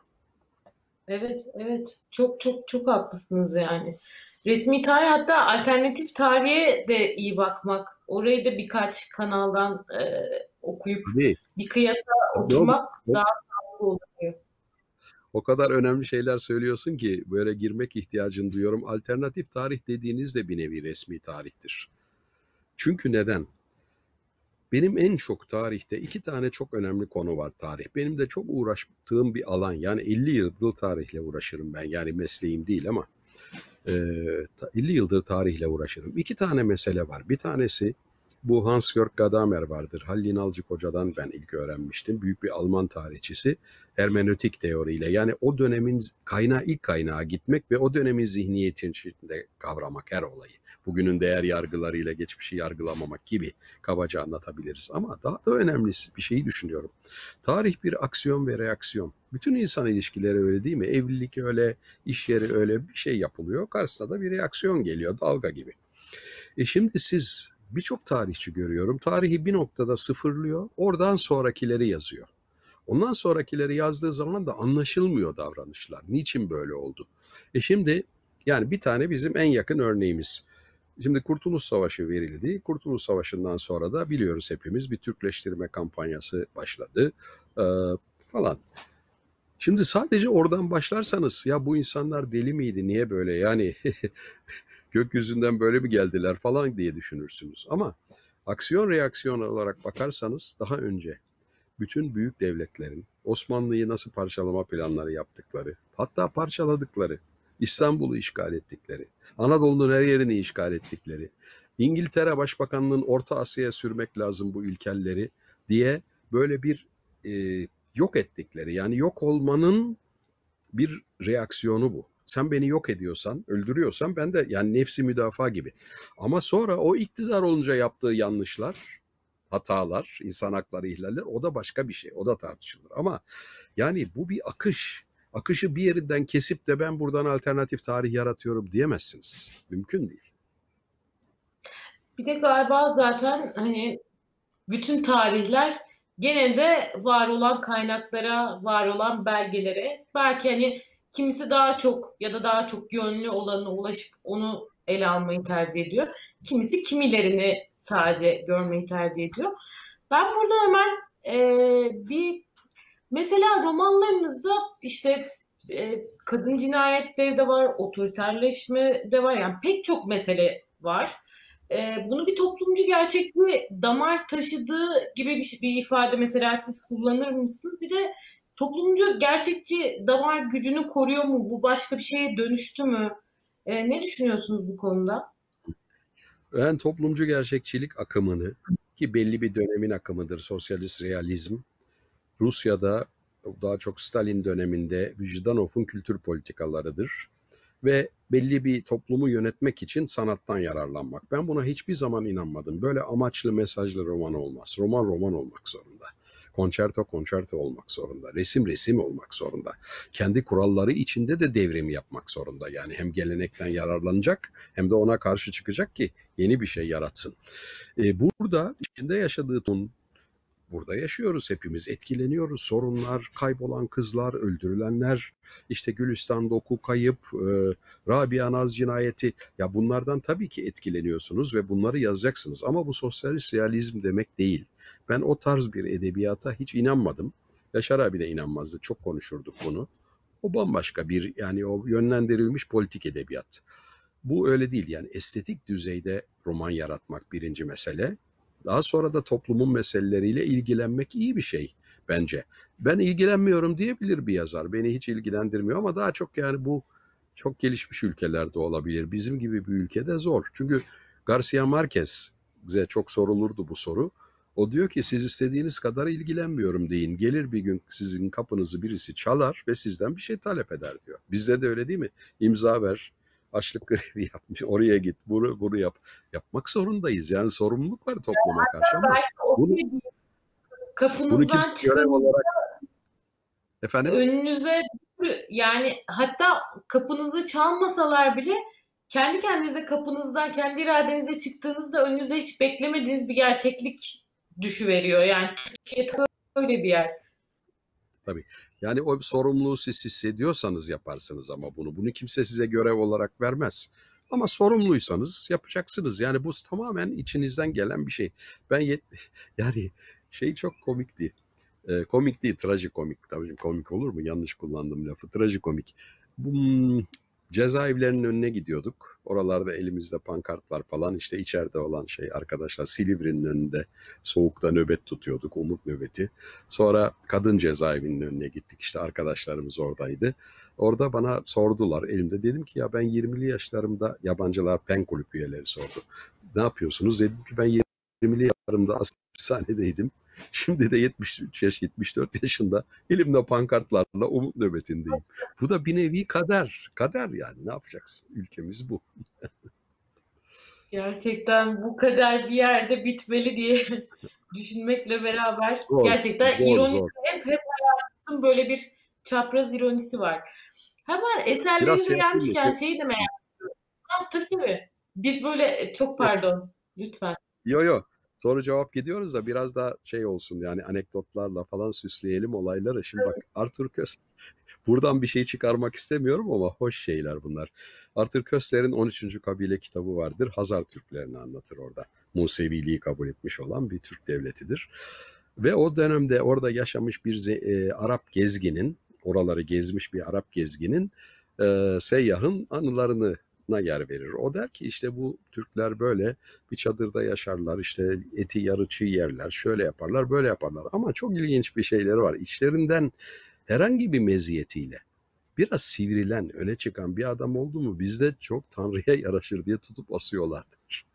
Evet, evet. Çok çok çok haklısınız yani. Resmi tarih hatta alternatif tarihe de iyi bakmak. Orayı da birkaç kanaldan e, okuyup Tabii. bir kıyasa Ne oldu? oturmak daha sağlıklı oluyor. O kadar önemli şeyler söylüyorsun ki böyle girmek ihtiyacını duyuyorum. Alternatif tarih dediğiniz de bir nevi resmi tarihtir. Çünkü neden? Benim en çok tarihte iki tane çok önemli konu var tarih. Benim de çok uğraştığım bir alan. Yani elli yıldır tarihle uğraşırım ben. Yani mesleğim değil ama e, elli yıldır tarihle uğraşırım. İki tane mesele var. Bir tanesi bu Hans-Jörg Gadamer vardır. Hallin Alcık Hoca'dan ben ilk öğrenmiştim. Büyük bir Alman tarihçisi. Hermenötik teoriyle yani o dönemin kaynağı ilk kaynağa gitmek ve o dönemin zihniyetini içinde kavramak her olayı. Bugünün değer yargılarıyla geçmişi yargılamamak gibi kabaca anlatabiliriz. Ama daha da önemlisi bir şeyi düşünüyorum. Tarih bir aksiyon ve reaksiyon. Bütün insan ilişkileri öyle değil mi? Evlilik öyle, iş yeri öyle bir şey yapılıyor. Karşısına da bir reaksiyon geliyor dalga gibi. E şimdi siz birçok tarihçi görüyorum. Tarihi bir noktada sıfırlıyor. Oradan sonrakileri yazıyor. Ondan sonrakileri yazdığı zaman da anlaşılmıyor davranışlar. Niçin böyle oldu? E şimdi yani bir tane bizim en yakın örneğimiz. Şimdi Kurtuluş Savaşı verildi. Kurtuluş Savaşı'ndan sonra da biliyoruz hepimiz bir Türkleştirme kampanyası başladı ee, falan. Şimdi sadece oradan başlarsanız ya bu insanlar deli miydi, niye böyle yani gökyüzünden böyle mi geldiler falan diye düşünürsünüz. Ama aksiyon reaksiyon olarak bakarsanız daha önce bütün büyük devletlerin Osmanlı'yı nasıl parçalama planları yaptıkları, hatta parçaladıkları, İstanbul'u işgal ettikleri, Anadolu'nun her yerini işgal ettikleri, İngiltere Başbakanlığı'nın Orta Asya'ya sürmek lazım bu ilkelleri diye böyle bir e, yok ettikleri, yani yok olmanın bir reaksiyonu bu. Sen beni yok ediyorsan, öldürüyorsan ben de yani nefsi müdafaa gibi. Ama sonra o iktidar olunca yaptığı yanlışlar, hatalar, insan hakları ihlaller o da başka bir şey. O da tartışılır. Ama yani bu bir akış. Akışı bir yerinden kesip de ben buradan alternatif tarih yaratıyorum diyemezsiniz. Mümkün değil. Bir de galiba zaten hani bütün tarihler gene de var olan kaynaklara, var olan belgelere, belki hani kimisi daha çok ya da daha çok yönlü olanına ulaşıp onu ele almayı tercih ediyor. Kimisi kimilerini sadece görmeyi tercih ediyor. Ben burada hemen e, bir mesela romanlarınızda işte e, kadın cinayetleri de var, otoriterleşme de var. Yani pek çok mesele var. E, bunu bir toplumcu gerçekliği damar taşıdığı gibi bir, bir ifade mesela siz kullanır mısınız? Bir de toplumcu gerçekçi damar gücünü koruyor mu? Bu başka bir şeye dönüştü mü? E, ne düşünüyorsunuz bu konuda? Ben toplumcu gerçekçilik akımını, ki belli bir dönemin akımıdır sosyalist realizm, Rusya'da daha çok Stalin döneminde Jdanov'un kültür politikalarıdır. Ve belli bir toplumu yönetmek için sanattan yararlanmak. Ben buna hiçbir zaman inanmadım. Böyle amaçlı mesajlı roman olmaz. Roman roman olmak zorunda. Konçerto konçerto olmak zorunda. Resim resim olmak zorunda. Kendi kuralları içinde de devrim yapmak zorunda. Yani hem gelenekten yararlanacak hem de ona karşı çıkacak ki yeni bir şey yaratsın. Ee, burada içinde yaşadığı ton, burada yaşıyoruz hepimiz, etkileniyoruz. Sorunlar, kaybolan kızlar, öldürülenler, işte Gülistan Doku kayıp, e, Rabia Naz cinayeti. Ya bunlardan tabii ki etkileniyorsunuz ve bunları yazacaksınız. Ama bu sosyalist realizm demek değil. Ben o tarz bir edebiyata hiç inanmadım. Yaşar abi de inanmazdı. Çok konuşurduk bunu. O bambaşka bir, yani o yönlendirilmiş politik edebiyat. Bu öyle değil, yani estetik düzeyde roman yaratmak birinci mesele. Daha sonra da toplumun meseleleriyle ilgilenmek iyi bir şey bence. Ben ilgilenmiyorum diyebilir bir yazar. Beni hiç ilgilendirmiyor ama daha çok yani bu çok gelişmiş ülkelerde olabilir. Bizim gibi bir ülkede zor. Çünkü Garcia Marquez'e çok sorulurdu bu soru. O diyor ki siz istediğiniz kadar ilgilenmiyorum deyin. Gelir bir gün sizin kapınızı birisi çalar ve sizden bir şey talep eder diyor. Bizde de öyle değil mi? İmza ver, açlık grevi yapmış, oraya git, bunu, bunu yap. Yapmak zorundayız. Yani sorumluluk var topluma karşı ama Belki o bunu, bunu kimse kapınızdan görev çıkın olarak efendim önünüze yani hatta kapınızı çalmasalar bile kendi kendinize kapınızdan kendi iradenizle çıktığınızda önünüze hiç beklemediğiniz bir gerçeklik düşüveriyor. Yani Türkiye tabii öyle bir yer. tabii. Yani o sorumluluğu siz hissediyorsanız yaparsınız ama bunu. Bunu kimse size görev olarak vermez. Ama sorumluysanız yapacaksınız. Yani bu tamamen içinizden gelen bir şey. Ben yet yani şey çok komikti. E, komik değil, trajikomik. Tabii komik olur mu? Yanlış kullandım lafı. Trajikomik. Bu hmm, cezaevlerinin önüne gidiyorduk. Oralarda elimizde pankartlar falan, işte içeride olan şey arkadaşlar Silivri'nin önünde soğukta nöbet tutuyorduk, umut nöbeti. Sonra kadın cezaevinin önüne gittik. İşte arkadaşlarımız oradaydı. Orada bana sordular elimde. Dedim ki ya ben yirmili yaşlarımda, yabancılar pen kulüp üyeleri sordu. Ne yapıyorsunuz? Dedim ki ben yirmili yaşlarımda hapishanedeydim. Şimdi de yetmiş üç yaş, yetmiş dört yaşında elimde pankartlarla umut nöbetindeyim. Bu da bir nevi kader. Kader yani, ne yapacaksın? Ülkemiz bu. Gerçekten bu kadar bir yerde bitmeli diye düşünmekle beraber Zor, gerçekten zor, ironisi zor. hep hep hayatın böyle bir çapraz ironisi var. Hemen Biraz eserlerinize şey yapayım mı? gelmişken şeyi de merak ediyorum. Ha, tabii tabii. Biz böyle çok Heh, pardon lütfen. yo yo. Soru cevap gidiyoruz da biraz daha şey olsun yani anekdotlarla falan süsleyelim olayları. Şimdi bak Arthur Kös buradan bir şey çıkarmak istemiyorum ama hoş şeyler bunlar. Arthur Köstler'in on üçüncü kabile kitabı vardır. Hazar Türklerini anlatır orada. Museviliği kabul etmiş olan bir Türk devletidir. Ve o dönemde orada yaşamış bir e, Arap gezginin, oraları gezmiş bir Arap gezginin e, seyyahın anılarını yer verir. O der ki işte bu Türkler böyle bir çadırda yaşarlar, işte eti yarı çiğ yerler, şöyle yaparlar, böyle yaparlar. Ama çok ilginç bir şeyleri var. İçlerinden herhangi bir meziyetiyle biraz sivrilen, öne çıkan bir adam oldu mu bizde çok Tanrı'ya yaraşır diye tutup asıyorlardır.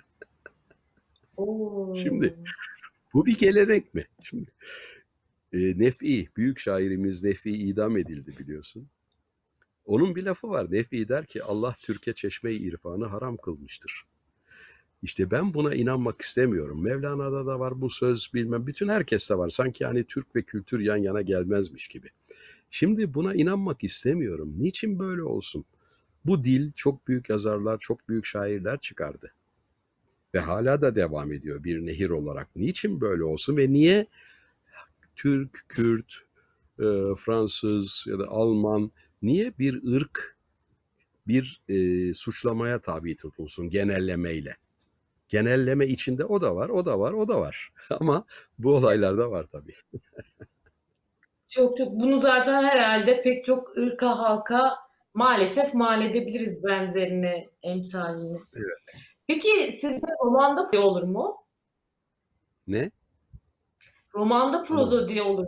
Şimdi Oo. bu bir gelenek mi? Şimdi e, Nef'i, büyük şairimiz Nef'i idam edildi biliyorsun. Onun bir lafı var. Nef'i der ki Allah Türkiye çeşme-i irfanı haram kılmıştır. İşte ben buna inanmak istemiyorum. Mevlana'da da var bu söz bilmem. Bütün herkeste var. Sanki hani Türk ve kültür yan yana gelmezmiş gibi. Şimdi buna inanmak istemiyorum. Niçin böyle olsun? Bu dil çok büyük yazarlar, çok büyük şairler çıkardı. Ve hala da devam ediyor bir nehir olarak. Niçin böyle olsun ve niye Türk, Kürt, e, Fransız ya da Alman niye bir ırk bir e, suçlamaya tabi tutulsun genellemeyle? Genelleme içinde o da var, o da var, o da var. Ama bu olaylarda var tabii. Çok çok bunu zaten herhalde pek çok ırka halka maalesef mal edebiliriz benzerini, emsalini. Evet. Peki sizce romanda prozodi olur mu? Ne? Romanda Anlamadım. prozodi olur mu?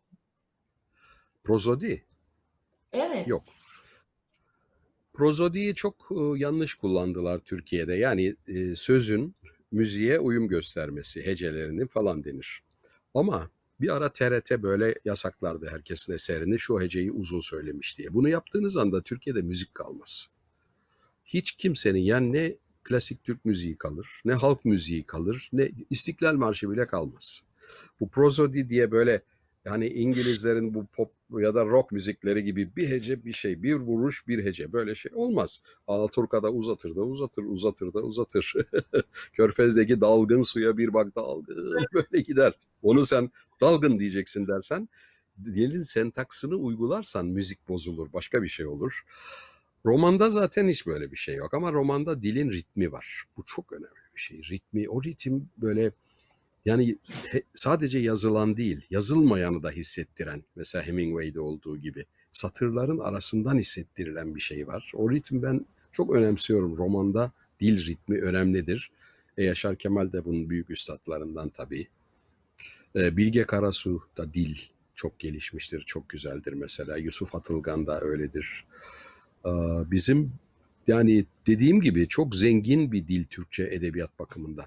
Prozodi? Evet. Yok. Prozodiyi çok e, yanlış kullandılar Türkiye'de. Yani e, sözün müziğe uyum göstermesi, hecelerini falan denir. Ama bir ara T R T böyle yasaklardı herkesin eserini şu heceyi uzun söylemiş diye. Bunu yaptığınız anda Türkiye'de müzik kalmaz. Hiç kimsenin yani ne klasik Türk müziği kalır, ne halk müziği kalır, ne İstiklal Marşı bile kalmaz. Bu prozodi diye böyle yani İngilizlerin bu pop ya da rock müzikleri gibi bir hece bir şey, bir vuruş bir hece böyle şey olmaz. Alaturka'da uzatır da uzatır, uzatır da uzatır. Körfez'deki dalgın suya bir bak dalgın böyle gider. Onu sen dalgın diyeceksin dersen dilin sentaksını uygularsan müzik bozulur, başka bir şey olur. Romanda zaten hiç böyle bir şey yok ama romanda dilin ritmi var. Bu çok önemli bir şey. Ritmi, o ritim böyle yani sadece yazılan değil, yazılmayanı da hissettiren, mesela Hemingway'de olduğu gibi satırların arasından hissettirilen bir şey var. O ritim ben çok önemsiyorum. Romanda dil ritmi önemlidir. E Yaşar Kemal de bunun büyük üstadlarından tabii. E Bilge Karasu da dil çok gelişmiştir, çok güzeldir mesela. Yusuf Atılgan da öyledir. E bizim yani dediğim gibi çok zengin bir dil Türkçe edebiyat bakımından.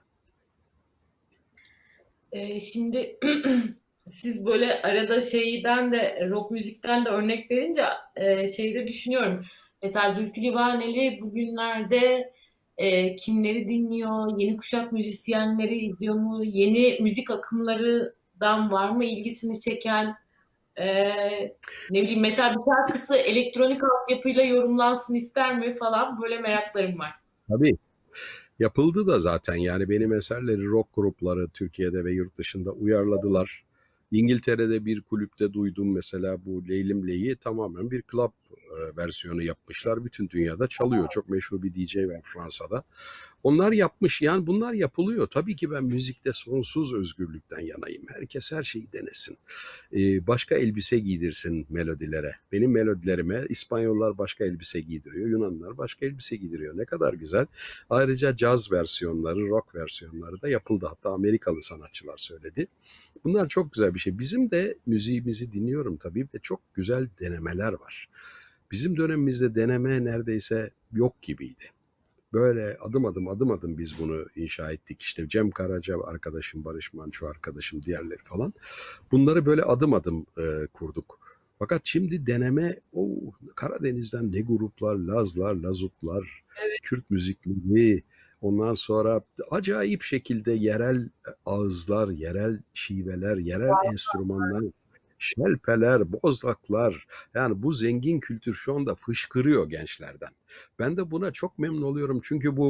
Ee, şimdi siz böyle arada şeyden de rock müzikten de örnek verince e, şeyde düşünüyorum. Mesela Zülfü Livaneli bugünlerde e, kimleri dinliyor? Yeni kuşak müzisyenleri izliyor mu? Yeni müzik akımlarından var mı ilgisini çeken? E, ne bileyim mesela bir şarkısı elektronik altyapıyla yorumlansın ister mi falan böyle meraklarım var. Tabii. Yapıldı da zaten yani benim eserleri rock grupları Türkiye'de ve yurt dışında uyarladılar. İngiltere'de bir kulüpte duydum mesela bu Leylim Ley'i tamamen bir club e, versiyonu yapmışlar. Bütün dünyada çalıyor. Çok meşhur bir D J var Fransa'da. Onlar yapmış yani bunlar yapılıyor. Tabii ki ben müzikte sonsuz özgürlükten yanayım. Herkes her şeyi denesin. Ee, başka elbise giydirsin melodilere. Benim melodilerime İspanyollar başka elbise giydiriyor. Yunanlılar başka elbise giydiriyor. Ne kadar güzel. Ayrıca caz versiyonları, rock versiyonları da yapıldı. Hatta Amerikalı sanatçılar söyledi. Bunlar çok güzel bir şey. Bizim de müziğimizi dinliyorum tabii ve çok güzel denemeler var. Bizim dönemimizde deneme neredeyse yok gibiydi. Böyle adım adım adım adım biz bunu inşa ettik. İşte Cem Karaca arkadaşım, Barış Manço arkadaşım, diğerleri falan. Bunları böyle adım adım e, kurduk. Fakat şimdi deneme, o Karadeniz'den ne gruplar, Lazlar, Lazutlar, Kürt müzikleri, ondan sonra acayip şekilde yerel ağızlar, yerel şiveler, yerel enstrümanlar, şelpeler, bozlaklar. Yani bu zengin kültür şu anda fışkırıyor gençlerden. Ben de buna çok memnun oluyorum çünkü bu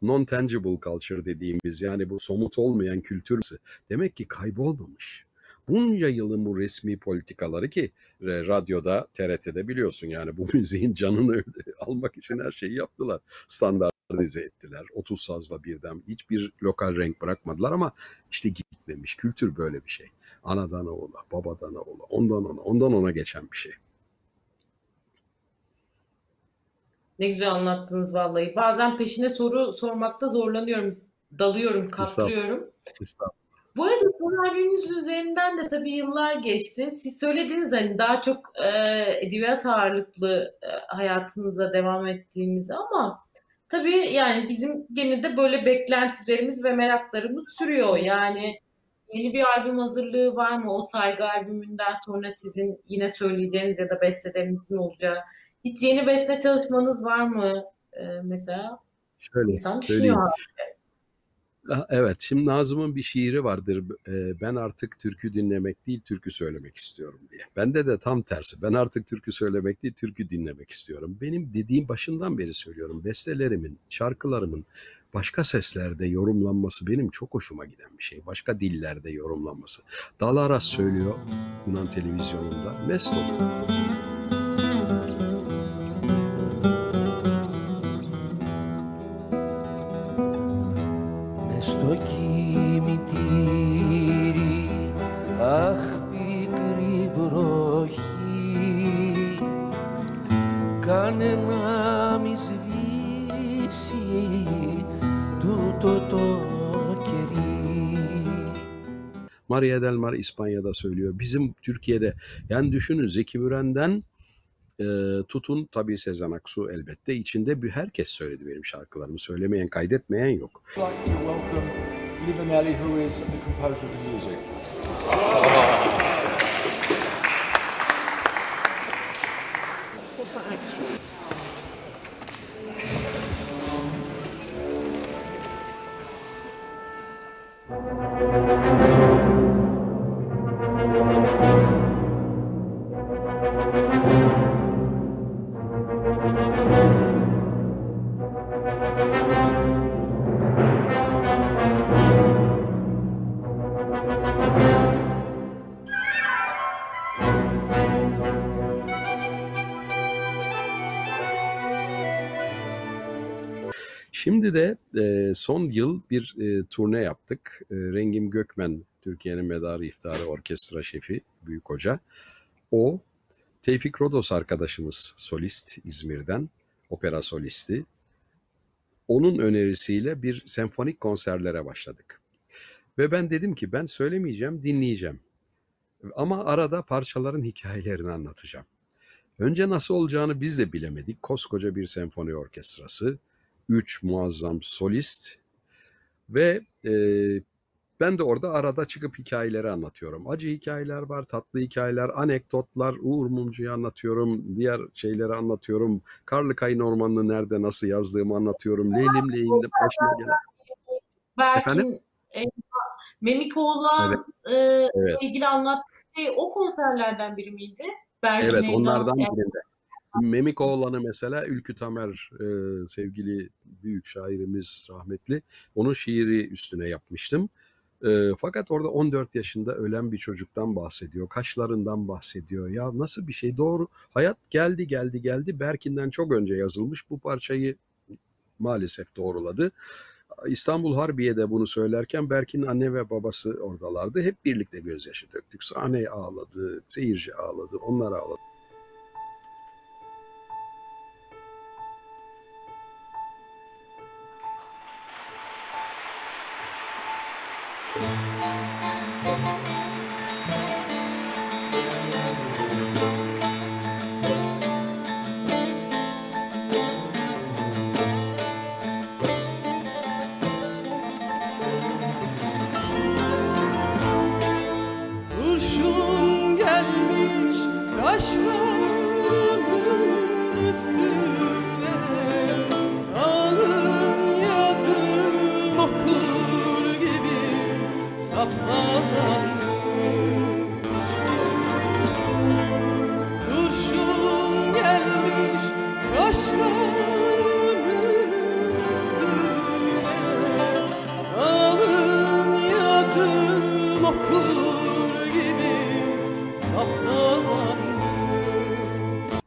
non-tangible culture dediğimiz, yani bu somut olmayan kültür demek ki kaybolmamış. Bunca yılın bu resmi politikaları ki e, radyoda, T R T'de biliyorsun yani bu müziğin canını almak için her şeyi yaptılar. Standartize ettiler. otuz sazla birden hiçbir lokal renk bırakmadılar ama işte gitmemiş. Kültür böyle bir şey. Anadan oğula, babadan oğula, ondan ona, ondan ona geçen bir şey. Ne güzel anlattınız vallahi. Bazen peşine soru sormakta zorlanıyorum. Dalıyorum, Estağfurullah. kaptırıyorum. Estağfurullah. Bu arada son albümünüzün üzerinden de tabii yıllar geçti. Siz söylediniz hani daha çok e, edebiyat ağırlıklı e, hayatınıza devam ettiğinizi ama tabii yani bizim gene de böyle beklentilerimiz ve meraklarımız sürüyor. Yani yeni bir albüm hazırlığı var mı? O Saygı albümünden sonra sizin yine söyleyeceğiniz ya da bestelerinizin olacağı. Hiç yeni beste çalışmanız var mı e, mesela? Şöyle İnsan söyleyeyim. düşünüyor. Ah, Evet, şimdi Nazım'ın bir şiiri vardır. Eee, Ben artık türkü dinlemek değil, türkü söylemek istiyorum diye. Bende de tam tersi. Ben artık türkü söylemek değil, türkü dinlemek istiyorum. Benim dediğim başından beri söylüyorum. Bestelerimin, şarkılarımın başka seslerde yorumlanması benim çok hoşuma giden bir şey. Başka dillerde yorumlanması. Dalaras söylüyor Yunan televizyonunda. Mest oluyor. Μες στο κημητήρι, αχ πικρή βροχή, κάνε να μη σβήσει τούτο το κερί. Maria del Mar İspanya'da söylüyor. Bizim Türkiye'de yani düşünün Zeki Müren'den e, tutun tabii Sezen Aksu elbette içinde bir herkes söyledi benim şarkılarımı. Söylemeyen, kaydetmeyen yok. I'd like to welcome Livaneli, who is the composer of the music. What's that extra? Şimdi de e, son yıl bir e, turne yaptık. E, Rengim Gökmen, Türkiye'nin medarı iftiharı orkestra şefi, büyük hoca. O, Tevfik Rodos arkadaşımız, solist İzmir'den, opera solisti. Onun önerisiyle bir senfonik konserlere başladık. Ve ben dedim ki ben söylemeyeceğim, dinleyeceğim. Ama arada parçaların hikayelerini anlatacağım. Önce nasıl olacağını biz de bilemedik. Koskoca bir senfoni orkestrası, üç muazzam solist ve e, ben de orada arada çıkıp hikayeleri anlatıyorum. Acı hikayeler var, tatlı hikayeler, anekdotlar, Uğur Mumcu'yu anlatıyorum, diğer şeyleri anlatıyorum. Karlıkayın Ormanı'nı nerede, nasıl yazdığımı anlatıyorum. Leylim Leylim'de başına gelen. Efendim? Berkin e, Memikoğlu'la Evet. e, Evet. ilgili anlattığı şey o konserlerden biri miydi? Berkin Evet, Eylan. onlardan Yani birinde. Memikoğlan'ı mesela Ülkü Tamer, e, sevgili büyük şairimiz rahmetli, onun şiiri üstüne yapmıştım. E, fakat orada on dört yaşında ölen bir çocuktan bahsediyor, kaşlarından bahsediyor. Ya nasıl bir şey, doğru. Hayat geldi geldi geldi. Berkin'den çok önce yazılmış, bu parçayı maalesef doğruladı. İstanbul Harbiye'de bunu söylerken Berkin'in anne ve babası oradalardı. Hep birlikte gözyaşı döktük. Sahne ağladı, seyirci ağladı, onlar ağladı. Kurşun gelmiş kaşlar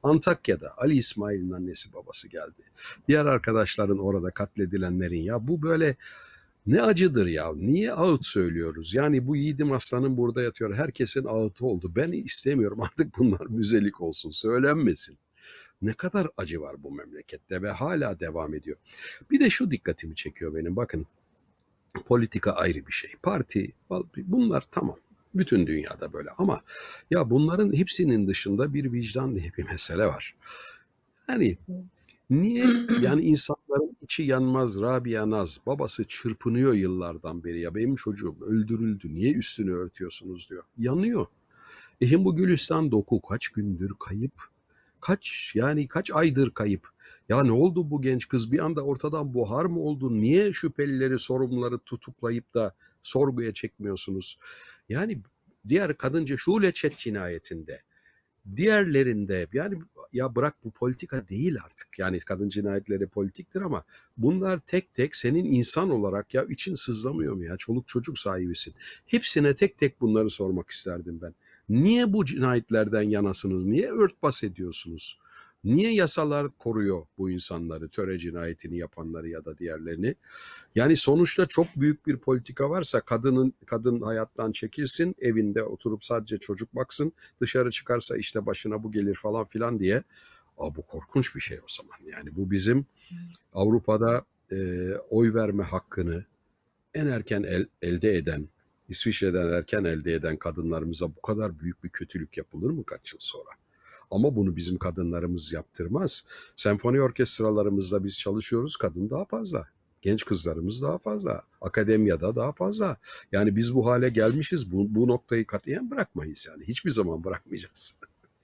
Antakya'da Ali İsmail'in annesi babası geldi. Diğer arkadaşların orada katledilenlerin, ya bu böyle ne acıdır ya. Niye ağıt söylüyoruz? Yani bu yiğidim aslanın burada yatıyor. Herkesin ağıtı oldu. Ben istemiyorum artık bunlar müzelik olsun. Söylenmesin. Ne kadar acı var bu memlekette ve hala devam ediyor. Bir de şu dikkatimi çekiyor benim. Bakın, politika ayrı bir şey. Parti, bunlar tamam. Bütün dünyada böyle ama ya bunların hepsinin dışında bir vicdan diye bir mesele var. Yani niye, yani insanların içi yanmaz, Rabia Naz, babası çırpınıyor yıllardan beri, ya benim çocuğum öldürüldü, niye üstünü örtüyorsunuz diyor. Yanıyor. E şimdi bu Gülistan Doku kaç gündür kayıp? Kaç yani kaç aydır kayıp? Ya ne oldu bu genç kız? Bir anda ortadan buhar mı oldu? Niye şüphelileri, sorumluları tutuklayıp da sorguya çekmiyorsunuz? Yani diğer kadınca Şule Çet cinayetinde, diğerlerinde, yani ya bırak, bu politika değil artık. Yani kadın cinayetleri politiktir ama bunlar tek tek senin insan olarak, ya için sızlamıyor mu ya? Çoluk çocuk sahibisin. Hepsine tek tek bunları sormak isterdim ben. Niye bu cinayetlerden yanasınız? Niye örtbas ediyorsunuz? Niye yasalar koruyor bu insanları, töre cinayetini yapanları ya da diğerlerini? Yani sonuçta çok büyük bir politika varsa kadının kadın hayattan çekilsin, evinde oturup sadece çocuk baksın, dışarı çıkarsa işte başına bu gelir falan filan diye. Aa, bu korkunç bir şey o zaman. Yani bu bizim Avrupa'da e, oy verme hakkını en erken el, elde eden, İsviçre'den erken elde eden kadınlarımıza bu kadar büyük bir kötülük yapılır mı kaç yıl sonra? Ama bunu bizim kadınlarımız yaptırmaz. Senfoni orkestralarımızda biz çalışıyoruz, kadın daha fazla. Genç kızlarımız daha fazla. Akademiyada daha fazla. Yani biz bu hale gelmişiz. Bu, bu noktayı katiyen bırakmayız yani. Hiçbir zaman bırakmayacağız.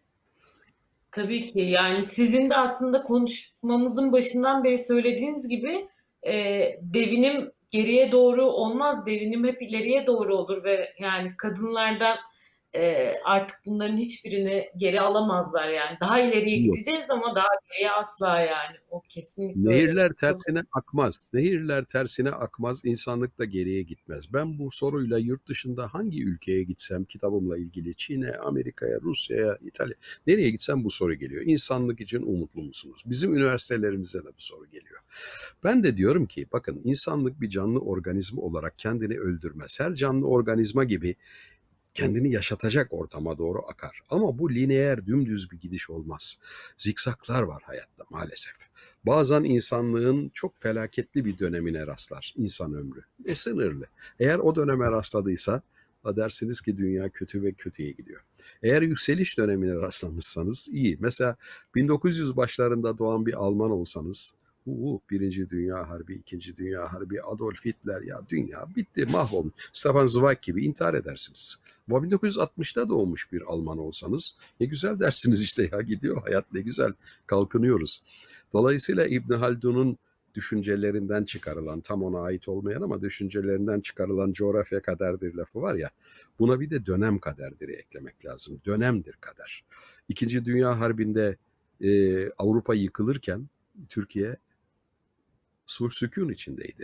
Tabii ki, yani sizin de aslında konuşmamızın başından beri söylediğiniz gibi e, devinim geriye doğru olmaz, devinim hep ileriye doğru olur ve yani kadınlardan e, artık bunların hiçbirini geri alamazlar yani. Daha ileriye Yok. gideceğiz ama daha geriye asla, yani o kesinlikle öyle. Nehirler Çok tersine akmaz. Nehirler tersine akmaz. İnsanlık da geriye gitmez. Ben bu soruyla yurt dışında hangi ülkeye gitsem kitabımla ilgili, Çin'e, Amerika'ya, Rusya'ya, İtalya, nereye gitsem bu soru geliyor. İnsanlık için umutlu musunuz? Bizim üniversitelerimizde de bu soru geliyor. Ben de diyorum ki bakın, insanlık bir canlı organizma olarak kendini öldürmez. Her canlı organizma gibi kendini yaşatacak ortama doğru akar. Ama bu lineer, dümdüz bir gidiş olmaz. Zikzaklar var hayatta maalesef. Bazen insanlığın çok felaketli bir dönemine rastlar insan ömrü. Ve sınırlı. Eğer o döneme rastladıysa dersiniz ki dünya kötü ve kötüye gidiyor. Eğer yükseliş dönemine rastlamışsanız iyi. Mesela bin dokuz yüz başlarında doğan bir Alman olsanız, Uu, Birinci Dünya Harbi, İkinci Dünya Harbi, Adolf Hitler, ya dünya bitti, mahvolmuş. Stefan Zweig gibi intihar edersiniz. Ama bin dokuz yüz altmışta doğmuş bir Alman olsanız ne güzel dersiniz işte, ya gidiyor hayat, ne güzel kalkınıyoruz. Dolayısıyla İbn Haldun'un düşüncelerinden çıkarılan, tam ona ait olmayan ama düşüncelerinden çıkarılan coğrafya kaderdir lafı var ya, buna bir de dönem kaderdir eklemek lazım. Dönemdir kader. İkinci Dünya Harbi'nde e, Avrupa yıkılırken Türkiye sulh sükun içindeydi.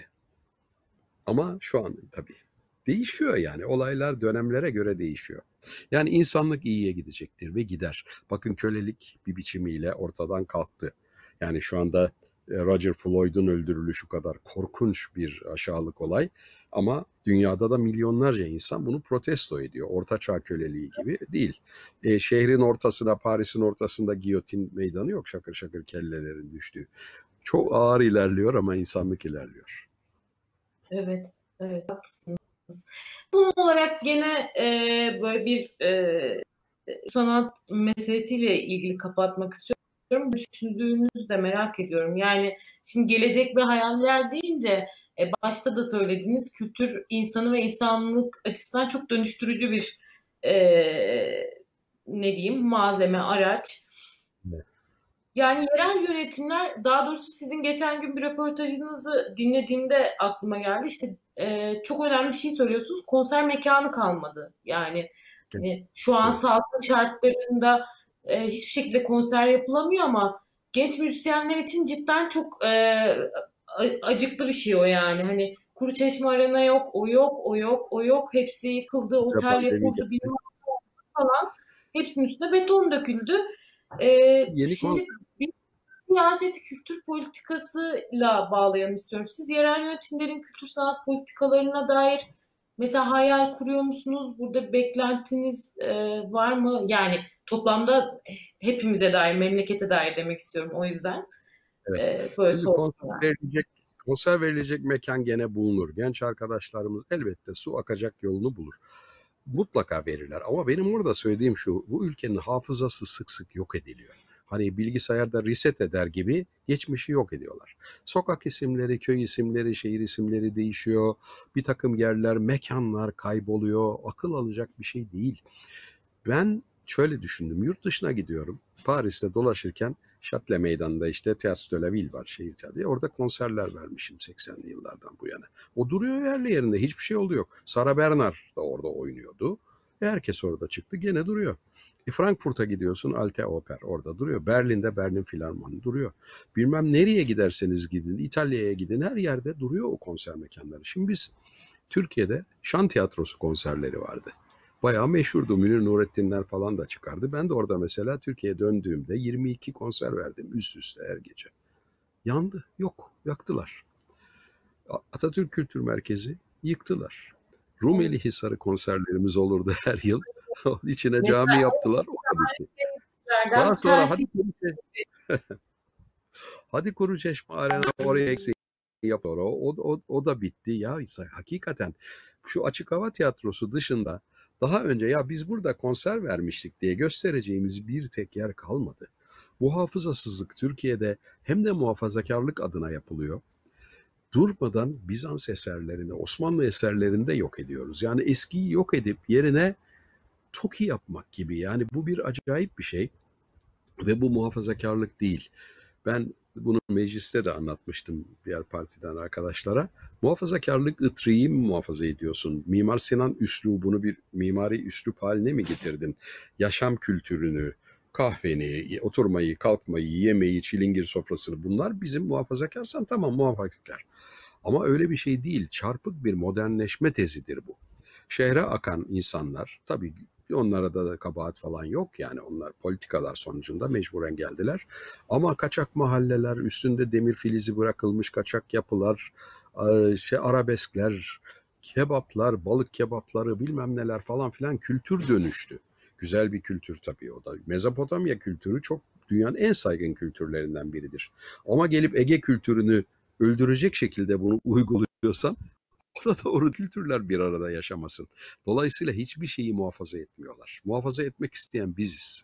Ama şu an tabii değişiyor yani. Olaylar dönemlere göre değişiyor. Yani insanlık iyiye gidecektir ve gider. Bakın, kölelik bir biçimiyle ortadan kalktı. Yani şu anda Roger Floyd'un öldürülüşü kadar korkunç bir aşağılık olay. Ama dünyada da milyonlarca insan bunu protesto ediyor. Ortaçağ köleliği gibi değil. E, şehrin ortasına, Paris'in ortasında giyotin meydanı yok, şakır şakır kellelerin düştüğü. Çok ağır ilerliyor ama insanlık ilerliyor. Evet, evet, haklısınız. Son olarak gene e, böyle bir e, sanat meselesiyle ilgili kapatmak istiyorum. Düşündüğünüzü de merak ediyorum. Yani şimdi gelecek ve hayaller deyince e, başta da söylediğiniz kültür insanı ve insanlık açısından çok dönüştürücü bir e, ne diyeyim malzeme, araç. Evet. Yani yerel yönetimler, daha doğrusu sizin geçen gün bir röportajınızı dinlediğimde aklıma geldi. İşte e, çok önemli bir şey söylüyorsunuz. Konser mekanı kalmadı. Yani hani şu an Evet. salgın şartlarında e, hiçbir şekilde konser yapılamıyor ama genç müzisyenler için cidden çok e, acıklı bir şey o yani. Hani Kuruçeşme Arena yok, o yok, o yok, o yok. Hepsi yıkıldı, otel yapıldı, bilmem ne falan. Hepsinin üstüne beton döküldü. Ee, Yeni şimdi konser. bir siyaseti kültür politikasıyla bağlayalım istiyorum. Siz yerel yönetimlerin kültür sanat politikalarına dair mesela hayal kuruyor musunuz? Burada beklentiniz e, var mı? Yani toplamda hepimize dair, memlekete dair demek istiyorum o yüzden. Evet. E, böyle Şimdi sordum konser yani. verilecek, konser verilecek mekan gene bulunur. Genç arkadaşlarımız elbette su akacak yolunu bulur. Mutlaka verirler. Ama benim orada söylediğim şu, bu ülkenin hafızası sık sık yok ediliyor. Hani bilgisayarda reset eder gibi geçmişi yok ediyorlar. Sokak isimleri, köy isimleri, şehir isimleri değişiyor. Bir takım yerler, mekanlar kayboluyor. Akıl alacak bir şey değil. Ben şöyle düşündüm. Yurt dışına gidiyorum. Paris'te dolaşırken Châtelet Meydanı'nda işte Théâtre de la Ville var, şehir tiyatrosu. Orada konserler vermişim seksenli yıllardan bu yana. O duruyor yerli yerinde. Hiçbir şey oldu yok. Sarah Bernhardt da orada oynuyordu. Herkes orada çıktı. Gene duruyor. E Frankfurt'a gidiyorsun. Alte Oper orada duruyor. Berlin'de Berlin Filarmoni duruyor. Bilmem nereye giderseniz gidin. İtalya'ya gidin. Her yerde duruyor o konser mekanları. Şimdi biz Türkiye'de Şan Tiyatrosu konserleri vardı. Bayağı meşhurdu. Münir Nurettinler falan da çıkardı. Ben de orada mesela Türkiye'ye döndüğümde yirmi iki konser verdim üst üste her gece. Yandı. Yok. Yaktılar. Atatürk Kültür Merkezi yıktılar. Rumeli Hisarı konserlerimiz olurdu her yıl. Onun içine cami yaptılar. O da bitti. Daha sonra hadi Kuruçeşme, hadi Kuruçeşme Arena oraya eksik yapıyor. O, o, o da bitti. Ya hakikaten şu açık hava tiyatrosu dışında daha önce ya biz burada konser vermiştik diye göstereceğimiz bir tek yer kalmadı. Bu hafızasızlık Türkiye'de hem de muhafazakarlık adına yapılıyor. Durmadan Bizans eserlerini, Osmanlı eserlerini de yok ediyoruz. Yani eskiyi yok edip yerine TOKİ yapmak gibi. Yani bu bir acayip bir şey ve bu muhafazakarlık değil. Ben bunu mecliste de anlatmıştım diğer partiden arkadaşlara. Muhafazakarlık ıtrıyı mı muhafaza ediyorsun? Mimar Sinan üslubunu bir mimari üslup haline mi getirdin? Yaşam kültürünü, kahveni, oturmayı, kalkmayı, yemeği, çilingir sofrasını bunlar bizim muhafazakarsan tamam muhafazakar. Ama öyle bir şey değil. Çarpık bir modernleşme tezidir bu. Şehre akan insanlar tabii onlara da kabahat falan yok yani onlar politikalar sonucunda mecburen geldiler. Ama kaçak mahalleler, üstünde demir filizi bırakılmış kaçak yapılar, şey arabeskler, kebaplar, balık kebapları bilmem neler falan filan kültür dönüştü. Güzel bir kültür tabii o da. Mezopotamya kültürü çok dünyanın en saygın kültürlerinden biridir. Ama gelip Ege kültürünü öldürecek şekilde bunu uyguluyorsan o da doğru kültürler bir arada yaşamasın. Dolayısıyla hiçbir şeyi muhafaza etmiyorlar. Muhafaza etmek isteyen biziz.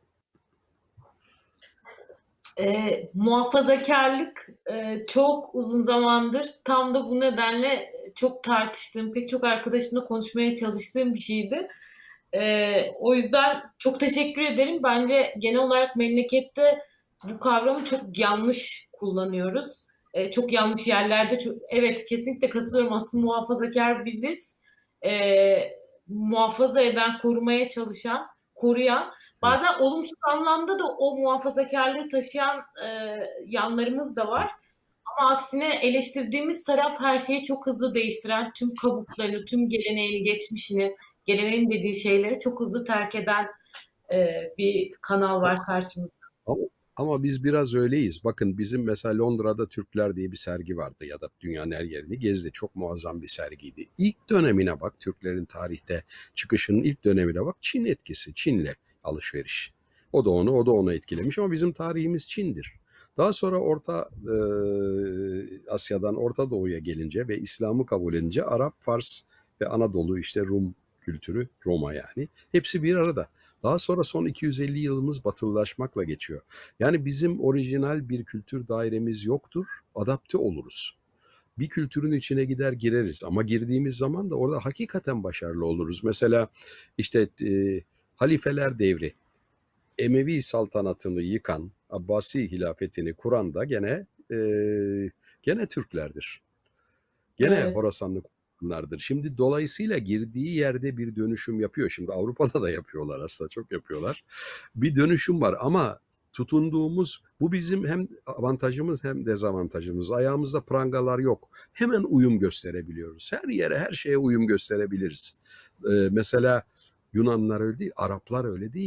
E, muhafazakarlık e, çok uzun zamandır tam da bu nedenle çok tartıştığım, pek çok arkadaşımla konuşmaya çalıştığım bir şeydi. E, o yüzden çok teşekkür ederim. Bence genel olarak memlekette bu kavramı çok yanlış kullanıyoruz. E, çok yanlış yerlerde. Çok, evet kesinlikle katılıyorum. Asıl muhafazakar biziz. E, muhafaza eden, korumaya çalışan, koruyan. Bazen olumsuz anlamda da o muhafazakarlığı taşıyan e, yanlarımız da var. Ama aksine eleştirdiğimiz taraf her şeyi çok hızlı değiştiren, tüm kabuklarını, tüm geleneğini, geçmişini, geleneğin dediği şeyleri çok hızlı terk eden e, bir kanal var karşımızda. Ama, ama biz biraz öyleyiz. Bakın bizim mesela Londra'da Türkler diye bir sergi vardı ya da dünyanın her yerini gezdi. Çok muazzam bir sergiydi. İlk dönemine bak, Türklerin tarihte çıkışının ilk dönemine bak. Çin etkisi, Çin'le alışveriş. O da onu, o da onu etkilemiş ama bizim tarihimiz Çin'dir. Daha sonra Orta e, Asya'dan Orta Doğu'ya gelince ve İslam'ı kabul edince Arap, Fars ve Anadolu işte Rum kültürü, Roma yani hepsi bir arada. Daha sonra son iki yüz elli yılımız batılılaşmakla geçiyor. Yani bizim orijinal bir kültür dairemiz yoktur, adapte oluruz. Bir kültürün içine gider gireriz ama girdiğimiz zaman da orada hakikaten başarılı oluruz. Mesela işte e, halifeler devri, Emevi saltanatını yıkan, Abbasi hilafetini kuran da gene e, gene Türklerdir. Gene Evet. Horasanlı Kur'anlardır. Şimdi dolayısıyla girdiği yerde bir dönüşüm yapıyor. Şimdi Avrupa'da da yapıyorlar aslında çok yapıyorlar. Bir dönüşüm var ama tutunduğumuz bu bizim hem avantajımız hem dezavantajımız. Ayağımızda prangalar yok. Hemen uyum gösterebiliyoruz. Her yere her şeye uyum gösterebiliriz. Ee, mesela Yunanlılar öyle değil, Araplar öyle değil.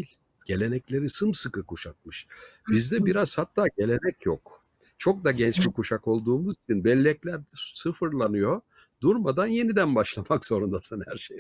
Gelenekleri sımsıkı kuşatmış. Bizde biraz hatta gelenek yok. Çok da genç bir kuşak olduğumuz için bellekler sıfırlanıyor. Durmadan yeniden başlamak zorundasın her şeye.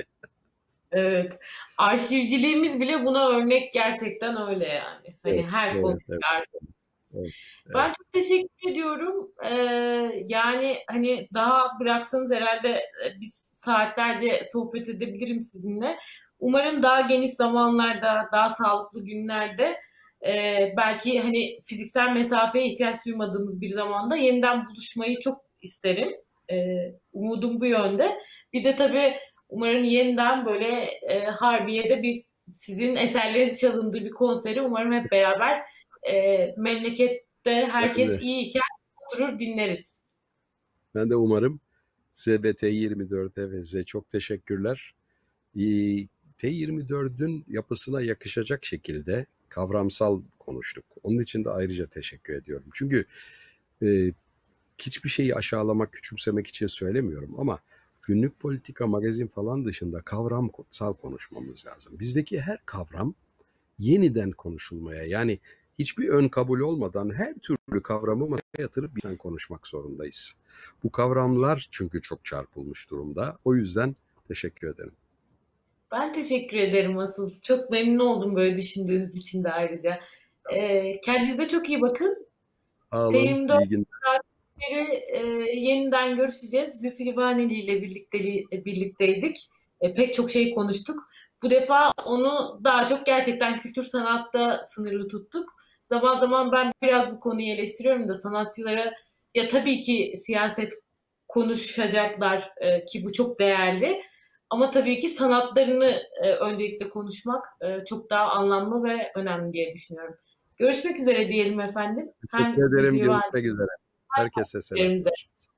Evet. Arşivciliğimiz bile buna örnek, gerçekten öyle yani. Hani Evet, her evet, konuda evet, arşiv. evet, Ben evet. çok teşekkür ediyorum. Ee, yani hani daha bıraksanız herhalde e, biz saatlerce sohbet edebilirim sizinle. Umarım daha geniş zamanlarda, daha sağlıklı günlerde, e, belki hani fiziksel mesafeye ihtiyaç duymadığımız bir zamanda yeniden buluşmayı çok isterim. E, umudum bu yönde. Bir de tabii umarım yeniden böyle e, Harbiye'de bir sizin eserleriniz çalındığı bir konseri umarım hep beraber e, memlekette Ben herkes de, iyiyken oturur dinleriz. ben de umarım. Size ve T yirmi dörde ve size çok teşekkürler. Ee, T yirmi dördün yapısına yakışacak şekilde kavramsal konuştuk. Onun için de ayrıca teşekkür ediyorum. Çünkü e, hiçbir şeyi aşağılamak, küçümsemek için söylemiyorum ama günlük politika, magazin falan dışında kavramsal konuşmamız lazım. Bizdeki her kavram yeniden konuşulmaya, yani hiçbir ön kabul olmadan her türlü kavramı masaya yatırıp birden konuşmak zorundayız. Bu kavramlar çünkü çok çarpılmış durumda. O yüzden teşekkür ederim. Ben teşekkür ederim asıl. Çok memnun oldum böyle düşündüğünüz için de ayrıca. E, kendinize çok iyi bakın. Sağ olun, T yirmi dört iyi günler. saatleri e, yeniden görüşeceğiz. Zülfü Livaneli ile birlikte, birlikteydik. E, pek çok şey konuştuk. Bu defa onu daha çok gerçekten kültür sanatta sınırlı tuttuk. Zaman zaman ben biraz bu konuyu eleştiriyorum da sanatçılara, ya tabii ki siyaset konuşacaklar e, ki bu çok değerli. Ama tabii ki sanatlarını e, öncelikle konuşmak e, çok daha anlamlı ve önemli diye düşünüyorum. Görüşmek üzere diyelim efendim. Hem Teşekkür ederim. Zülfü Görüşmek üzere. Herkese selam. Livaneli'lerimize.